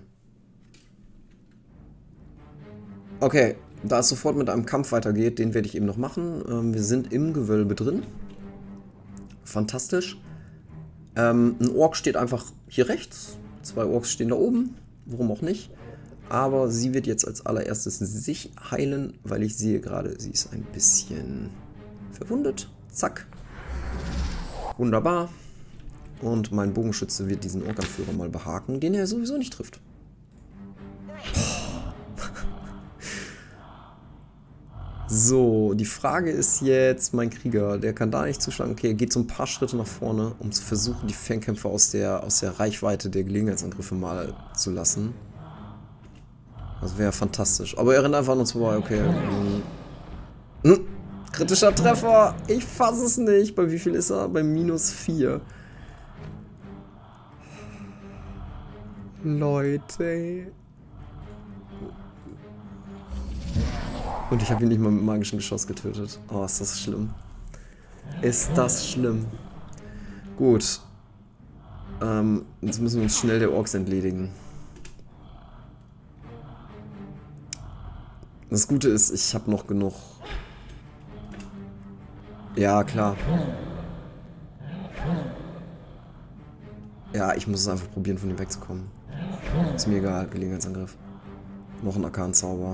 Okay, da es sofort mit einem Kampf weitergeht, den werde ich eben noch machen. Wir sind im Gewölbe drin. Fantastisch. Ein Ork steht einfach hier rechts. 2 Orks stehen da oben. Warum auch nicht. Aber sie wird jetzt als allererstes sich heilen, weil ich sehe gerade, sie ist ein bisschen verwundet. Zack. Wunderbar. Und mein Bogenschütze wird diesen Orkanführer mal behaken, den er sowieso nicht trifft. So, die Frage ist jetzt, mein Krieger, der kann da nicht zuschlagen. Okay, er geht so ein paar Schritte nach vorne, um zu versuchen, die Fernkämpfer aus der Reichweite der Gelegenheitsangriffe mal zu lassen. Das wäre fantastisch. Aber er rennt einfach an uns vorbei, okay. Kritischer Treffer! Ich fasse es nicht. Bei wie viel ist er? Bei -4. Leute. Und ich habe ihn nicht mal mit magischem Geschoss getötet. Oh, ist das schlimm. Ist das schlimm. Gut. Jetzt müssen wir uns schnell der Orks entledigen. Das Gute ist, ich habe noch genug. Ja, klar. Ja, ich muss es einfach probieren, von ihm wegzukommen. Ist mir egal, Gelegenheitsangriff. Noch ein Arkan-Zauber.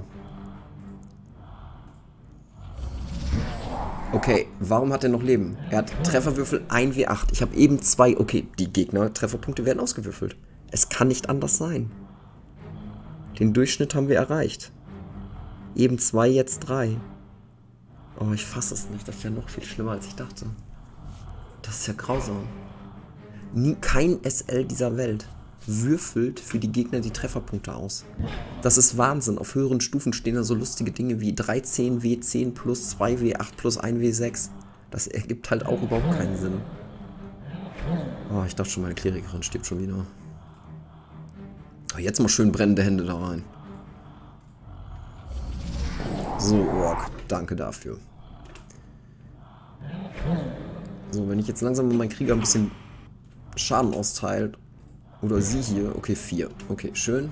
Okay, warum hat er noch Leben? Er hat Trefferwürfel 1W8. Ich habe eben 2. Okay, die Gegner-Trefferpunkte werden ausgewürfelt. Es kann nicht anders sein. Den Durchschnitt haben wir erreicht. Eben 2, jetzt 3. Oh, ich fasse es nicht. Das ist ja noch viel schlimmer, als ich dachte. Das ist ja grausam. Kein SL dieser Welt würfelt für die Gegner die Trefferpunkte aus. Das ist Wahnsinn. Auf höheren Stufen stehen da so lustige Dinge wie 13W10 plus 2W8 plus 1W6. Das ergibt halt auch überhaupt keinen Sinn. Oh, ich dachte schon, meine Klerikerin stirbt schon wieder. Oh, jetzt mal schön brennende Hände da rein. So, Ork. Danke dafür. So, wenn ich jetzt langsam mit meinem Krieger ein bisschen Schaden austeilt. Oder sie hier. Okay, 4. Okay, schön.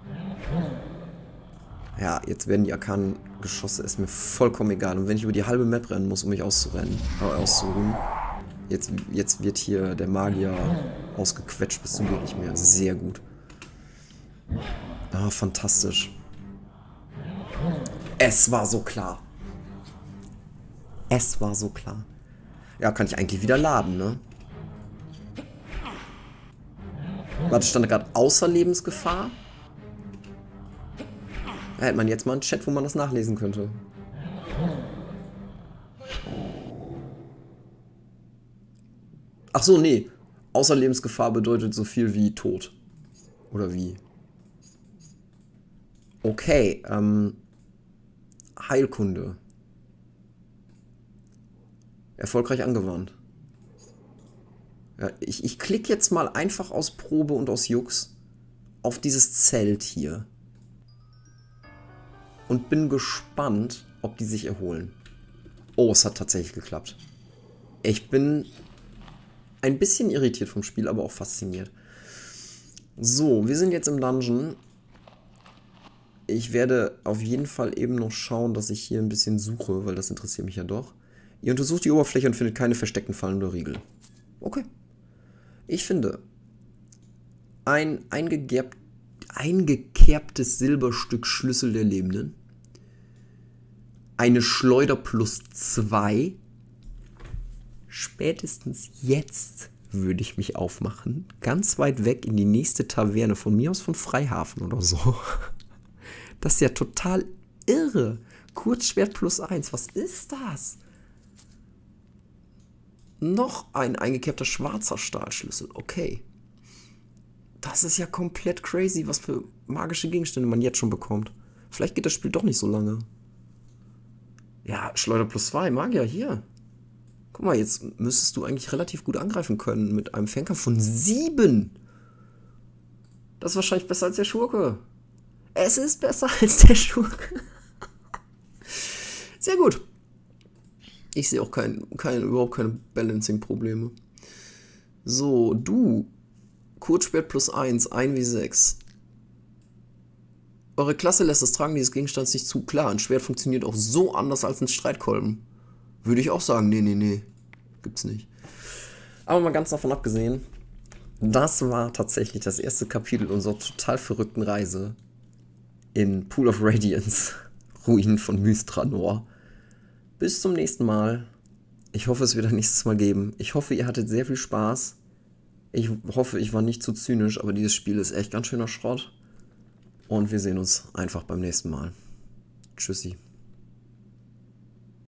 Ja, jetzt werden die Arkan-Geschosse, ist mir vollkommen egal. Und wenn ich über die halbe Map rennen muss, um mich auszuruhen. Jetzt wird hier der Magier ausgequetscht bis zum geht nicht mehr. Sehr gut. Ah, fantastisch. Es war so klar. Es war so klar. Ja, kann ich eigentlich wieder laden, ne? Warte, stand da gerade außer Lebensgefahr? Da hätte man jetzt mal einen Chat, wo man das nachlesen könnte. Ach so, nee. Außer Lebensgefahr bedeutet so viel wie Tod. Oder wie? Okay, Heilkunde. Erfolgreich angewandt. Ja, ich klicke jetzt mal einfach aus Probe und aus Jux auf dieses Zelt hier. Und bin gespannt, ob die sich erholen. Oh, es hat tatsächlich geklappt. Ich bin ein bisschen irritiert vom Spiel, aber auch fasziniert. So, wir sind jetzt im Dungeon. Ich werde auf jeden Fall eben noch schauen, dass ich hier ein bisschen suche, weil das interessiert mich ja doch. Ihr untersucht die Oberfläche und findet keine versteckten Fallen oder Riegel. Okay. Ich finde, ein eingekerbtes Silberstück Schlüssel der Lebenden, eine Schleuder plus 2, spätestens jetzt würde ich mich aufmachen, ganz weit weg in die nächste Taverne, von mir aus von Freihafen oder so. Das ist ja total irre. Kurzschwert plus 1, was ist das? Noch ein eingekerbter schwarzer Stahlschlüssel, okay. Das ist ja komplett crazy, was für magische Gegenstände man jetzt schon bekommt. Vielleicht geht das Spiel doch nicht so lange. Ja, Schleuder plus 2, Magier, hier. Guck mal, jetzt müsstest du eigentlich relativ gut angreifen können mit einem Fänger von 7. Das ist wahrscheinlich besser als der Schurke. Es ist besser als der Schurke. Sehr gut. Ich sehe auch überhaupt keine Balancing-Probleme. So, du. Kurzschwert plus 1, 1W6. Eure Klasse lässt das Tragen dieses Gegenstands nicht zu. Klar, ein Schwert funktioniert auch so anders als ein Streitkolben. Würde ich auch sagen, nee. Gibt's nicht. Aber mal ganz davon abgesehen, das war tatsächlich das erste Kapitel unserer total verrückten Reise in Pool of Radiance, Ruinen von Mystranor. Bis zum nächsten Mal. Ich hoffe, es wird ein nächstes Mal geben. Ich hoffe, ihr hattet sehr viel Spaß. Ich hoffe, ich war nicht zu zynisch, aber dieses Spiel ist echt ganz schöner Schrott. Und wir sehen uns einfach beim nächsten Mal. Tschüssi.